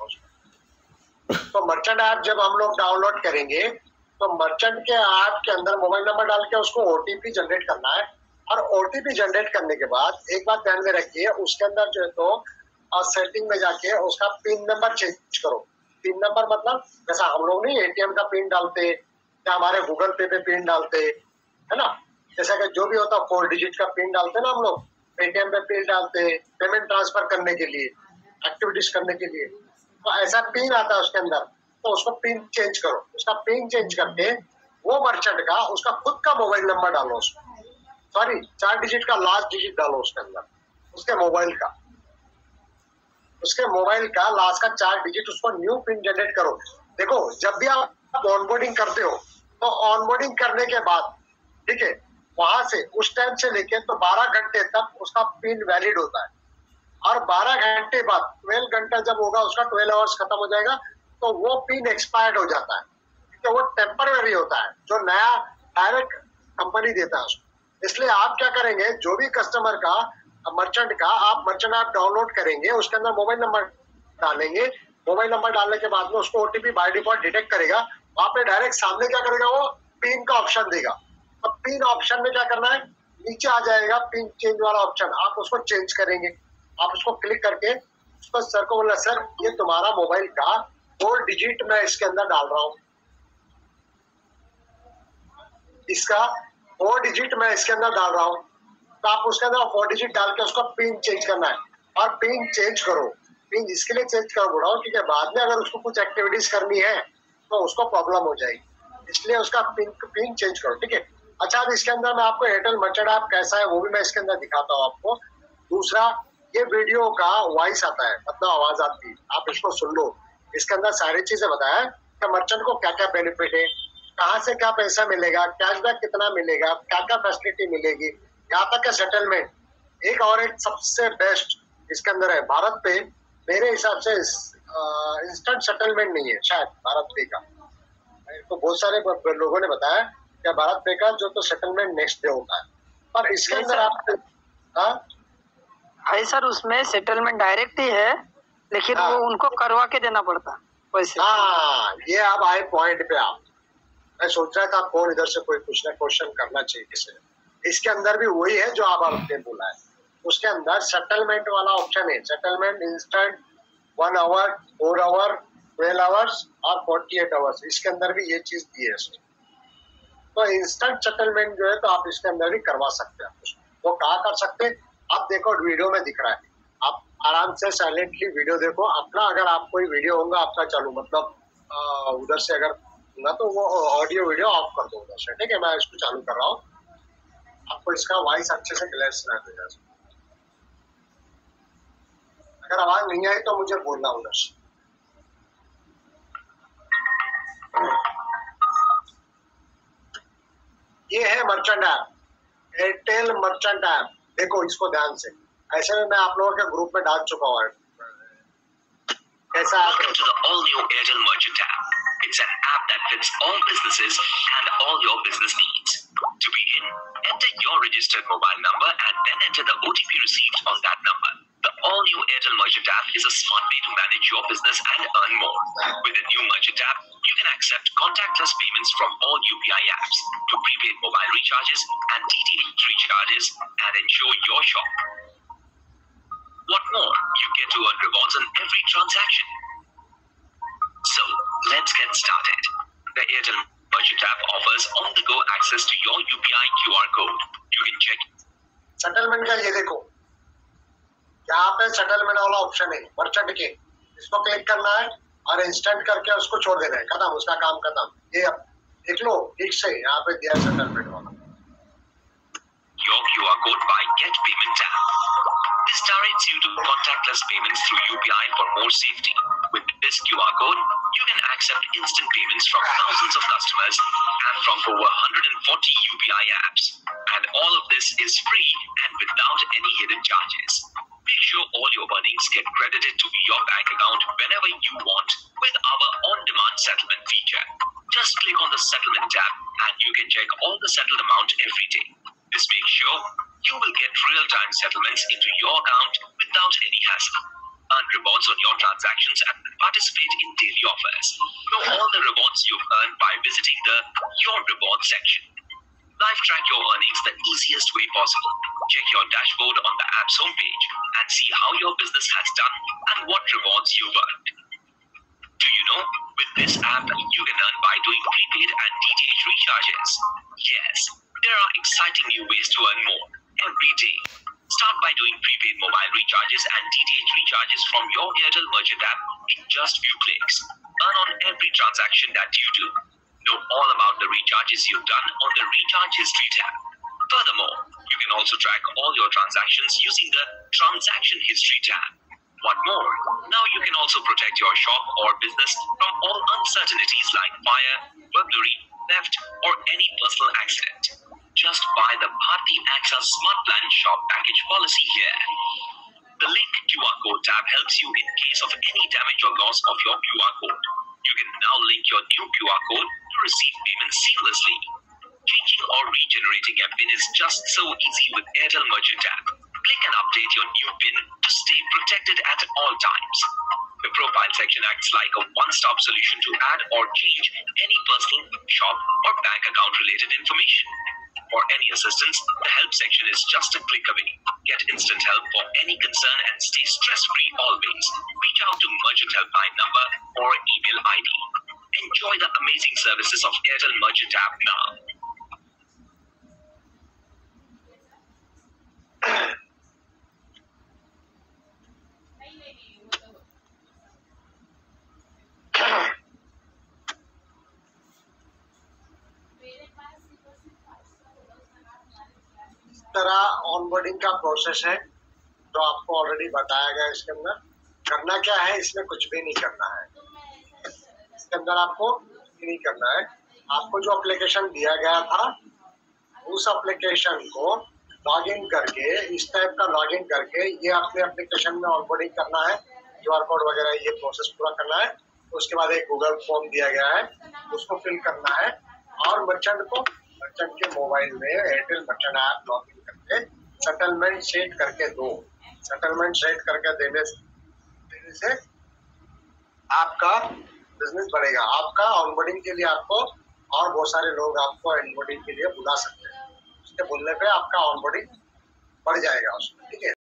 S1: तो मर्चेंट ऐप जब हम लोग डाउनलोड करेंगे तो मर्चेंट के ऐप के अंदर मोबाइल नंबर डाल के उसको ओटीपी जनरेट करना है। और ओटीपी जनरेट करने के बाद एक बात ध्यान में रखिए, उसके अंदर जो है तो सेटिंग में जाके उसका पिन नंबर चेंज करो। पिन नंबर मतलब जैसा हम लोग नहीं एटीएम का पिन डालते या हमारे गूगल पे पे पिन डालते है ना, जैसा कि जो भी होता है फोर डिजिट का पिन डालते ना हम लोग, पेटीएम पे पिन डालते पेमेंट ट्रांसफर करने के लिए, एक्टिविटीज करने के लिए, तो ऐसा पिन आता है उसके अंदर। तो उसको पिन चेंज करो। उसका पिन चेंज करके वो मर्चेंट का उसका खुद का मोबाइल नंबर डालो, उसको सॉरी चार डिजिट का लास्ट डिजिट डालो उसके अंदर, उसके मोबाइल का उसके मोबाइल का लास्ट का चार डिजिट, उसको न्यू पिन जनरेट करो। देखो जब भी आप ऑनबोर्डिंग करते हो तो ऑनबोर्डिंग करने के बाद, ठीक है, वहां से उस टाइम से लेके तो बारह घंटे तक उसका पिन वैलिड होता है। और बारह घंटे बाद ट्वेल्व घंटा जब होगा उसका ट्वेल्व आवर्स खत्म हो जाएगा तो वो पिन एक्सपायर्ड हो जाता है, ठीक है। वो टेम्पररी होता है, जो नया डायरेक्ट कंपनी देता है उसको। इसलिए आप क्या करेंगे, जो भी कस्टमर का मर्चेंट का आप मर्चेंट ऐप डाउनलोड करेंगे उसके अंदर मोबाइल नंबर डालेंगे। मोबाइल नंबर डालने के बाद में उसको ओटीपी बाय डिफॉल्ट डिटेक्ट करेगा। वहां पे डायरेक्ट सामने क्या करेगा, वो पिन का ऑप्शन देगा। अब पिन ऑप्शन में क्या करना है, नीचे आ जाएगा पिन चेंज वाला ऑप्शन, आप उसको चेंज करेंगे। आप उसको क्लिक करके उसको सर को बोला, सर ये तुम्हारा मोबाइल का फोर डिजिट मैं इसके अंदर डाल रहा हूँ, इसका फोर डिजिट मैं इसके अंदर डाल रहा हूँ। तो आप उसके अंदर फोर डिजिट डाल के उसको पिन चेंज करना है और पिन चेंज करो। पिन इसके लिए चेंज करो बोला हूँ क्योंकि बाद में अगर उसको कुछ एक्टिविटीज करनी है तो उसको प्रॉब्लम हो जाएगी, इसलिए उसका पिन पिन चेंज करो, ठीक है। अच्छा, अब इसके अंदर मैं आपको एयरटेल मर्चेंट ऐप कैसा है वो भी मैं इसके अंदर दिखाता हूँ आपको। दूसरा, ये वीडियो का वॉइस आता है, मतलब आवाज आती है, आप इसको सुन लो। इसके अंदर सारी चीजें बताया कि मर्चेंट को क्या क्या बेनिफिट है, कहाँ से क्या पैसा मिलेगा, कैशबैक कितना मिलेगा, क्या क्या फैसिलिटी मिलेगी, यहाँ तक सेटलमेंट। एक और एक सबसे बेस्ट इसके अंदर है भारत पे, मेरे हिसाब से इंस्टेंट सेटलमेंट नहीं है शायद भारत पे का, तो बहुत सारे लोगों ने बताया कि भारत पे का जो तो सेटलमेंट नेक्स्ट डे होता है। पर इसके अंदर आप हाँ
S2: भाई सर उसमें सेटलमेंट डायरेक्ट ही है, लेकिन
S1: हाँ।
S2: वो उनको करवा के देना पड़ता वैसे।
S1: हाँ, ये आप आए पॉइंट पे। आप मैं सोच रहा था कौन इधर से कोई कुछ ना क्वेश्चन करना चाहिए किसी। इसके अंदर भी वही है जो आप आपने बोला है। उसके अंदर सेटलमेंट वाला ऑप्शन है, settlement instant one hour four hour twelve hours और फोर्टी एट आवर्स, इसके अंदर भी ये चीज दी है। तो इंस्टेंट सेटलमेंट जो है तो आप इसके अंदर भी करवा सकते हैं। वो कहाँ कर सकते हैं आप देखो, वीडियो में दिख रहा है, आप आराम से साइलेंटली वीडियो देखो अपना। अगर आप कोई वीडियो होगा आपका चालू, मतलब उधर से अगर होगा तो वो ऑडियो वीडियो ऑफ कर दो उधर से, ठीक है। मैं इसको चालू कर रहा हूँ, आप आपको इसका वॉइस अच्छे से क्लियर सुना देगा। अगर आवाज नहीं आई तो मुझे बोलना उधर से। ये है merchant app, Airtel merchant app. देखो इसको ध्यान से, ऐसे में मैं आप लोगों के ग्रुप में डाल चुका हुआ है। कैसा ऐप है?
S7: Welcome to the all-new Airtel Merchant app. It's an app that fits all businesses and all your business needs. To begin, enter your registered mobile number and then enter the O T P received on that number. The all-new Airtel Merchant app is a smart way to manage your business and earn more. With the new Merchant app, you can accept contactless payments from all U P I apps, to prepaid mobile recharges and D T H recharges, and ensure your shop. What more? You get to earn rewards on every transaction. So, let's get started. The Airtel Merchant app offers on-the-go access to your U P I Q R code. You can check
S1: settlement का। ये देखो यहाँ पे सेटलमेंट वाला ऑप्शन है मर्चेंट के, इसको क्लिक करना है और इंस्टेंट करके उसको छोड़ देना है, खत्म, उसका काम खत्म। ये अब देख लो ठीक से यहाँ पे दिया सेटलमेंट वाला।
S7: your Q R code by Get Payment app. This directs you to contactless payments through U P I for more safety. With this Q R code, you can accept instant payments from thousands of customers and from over one hundred forty U P I apps. And all of this is free and without any hidden charges. Make sure all your earnings get credited to your bank account whenever you want with our on-demand settlement feature. Just click on the settlement tab and you can check all the settled amount every day. This makes sure you will get real-time settlements into your account without any hassle. Earn rewards on your transactions and participate in daily offers. Know all the rewards you've earned by visiting the Your Rewards section. Live track your earnings the easiest way possible. Check your dashboard on the app's homepage and see how your business has done and what rewards you've earned. Do you know, with this app, you can earn by doing prepaid and D T H recharges. Yes, there are exciting new ways to earn more every day. Start by doing prepaid mobile recharges and D T H recharges from your Airtel Merchant app in just few clicks. Earn on every transaction that you do. Know all about the recharges you've done on the Recharge History tab. Furthermore, you can also track all your transactions using the Transaction History tab. What more? Now you can also protect your shop or business from all uncertainties like fire, burglary, theft, or any personal accident. Just buy the Bharti A X A Smart Plan Shop Package policy here. The link Q R code tab helps you in case of any damage or loss of your Q R code. You can now link your new Q R code to receive payments seamlessly. Changing or regenerating a PIN is just so easy with Airtel Merchant app. Click and update your new PIN to stay protected at all times. The profile section acts like a one-stop solution to add or change any personal, shop, or bank account related information. For any assistance, the help section is just a click away. Get instant help for any concern and stay stress-free always. Reach out to Merchant Helpline number or email I D. Enjoy the amazing services of Airtel Merchant app now.
S1: तरह ऑनबोर्डिंग का प्रोसेस है जो आपको ऑलरेडी बताया गया। इसके अंदर करना क्या है, इसमें कुछ भी नहीं करना है। इसके अंदर आपको कुछ भी नहीं करना है। आपको जो एप्लीकेशन दिया गया था उस एप्लीकेशन को लॉगिन करके, इस टाइप का लॉगिन करके ये अपने एप्लीकेशन में ऑनबोर्डिंग करना है। क्यूआर कोड वगैरह ये प्रोसेस पूरा करना है। उसके बाद एक गूगल फॉर्म दिया गया है, उसको फिल करना है और मर्चेंट को मर्चेंट के मोबाइल में एयरटेल मर्चेंट ऐप लॉगिन करके सेटलमेंट सेट करके दो। सेटलमेंट सेट करके देने देने से आपका बिजनेस बढ़ेगा। आपका ऑनबोर्डिंग के लिए आपको और बहुत सारे लोग आपको ऑनबोर्डिंग के लिए बुला सकते हैं। उसके बोलने पे आपका ऑनबोर्डिंग बढ़ जाएगा उसमें, ठीक है।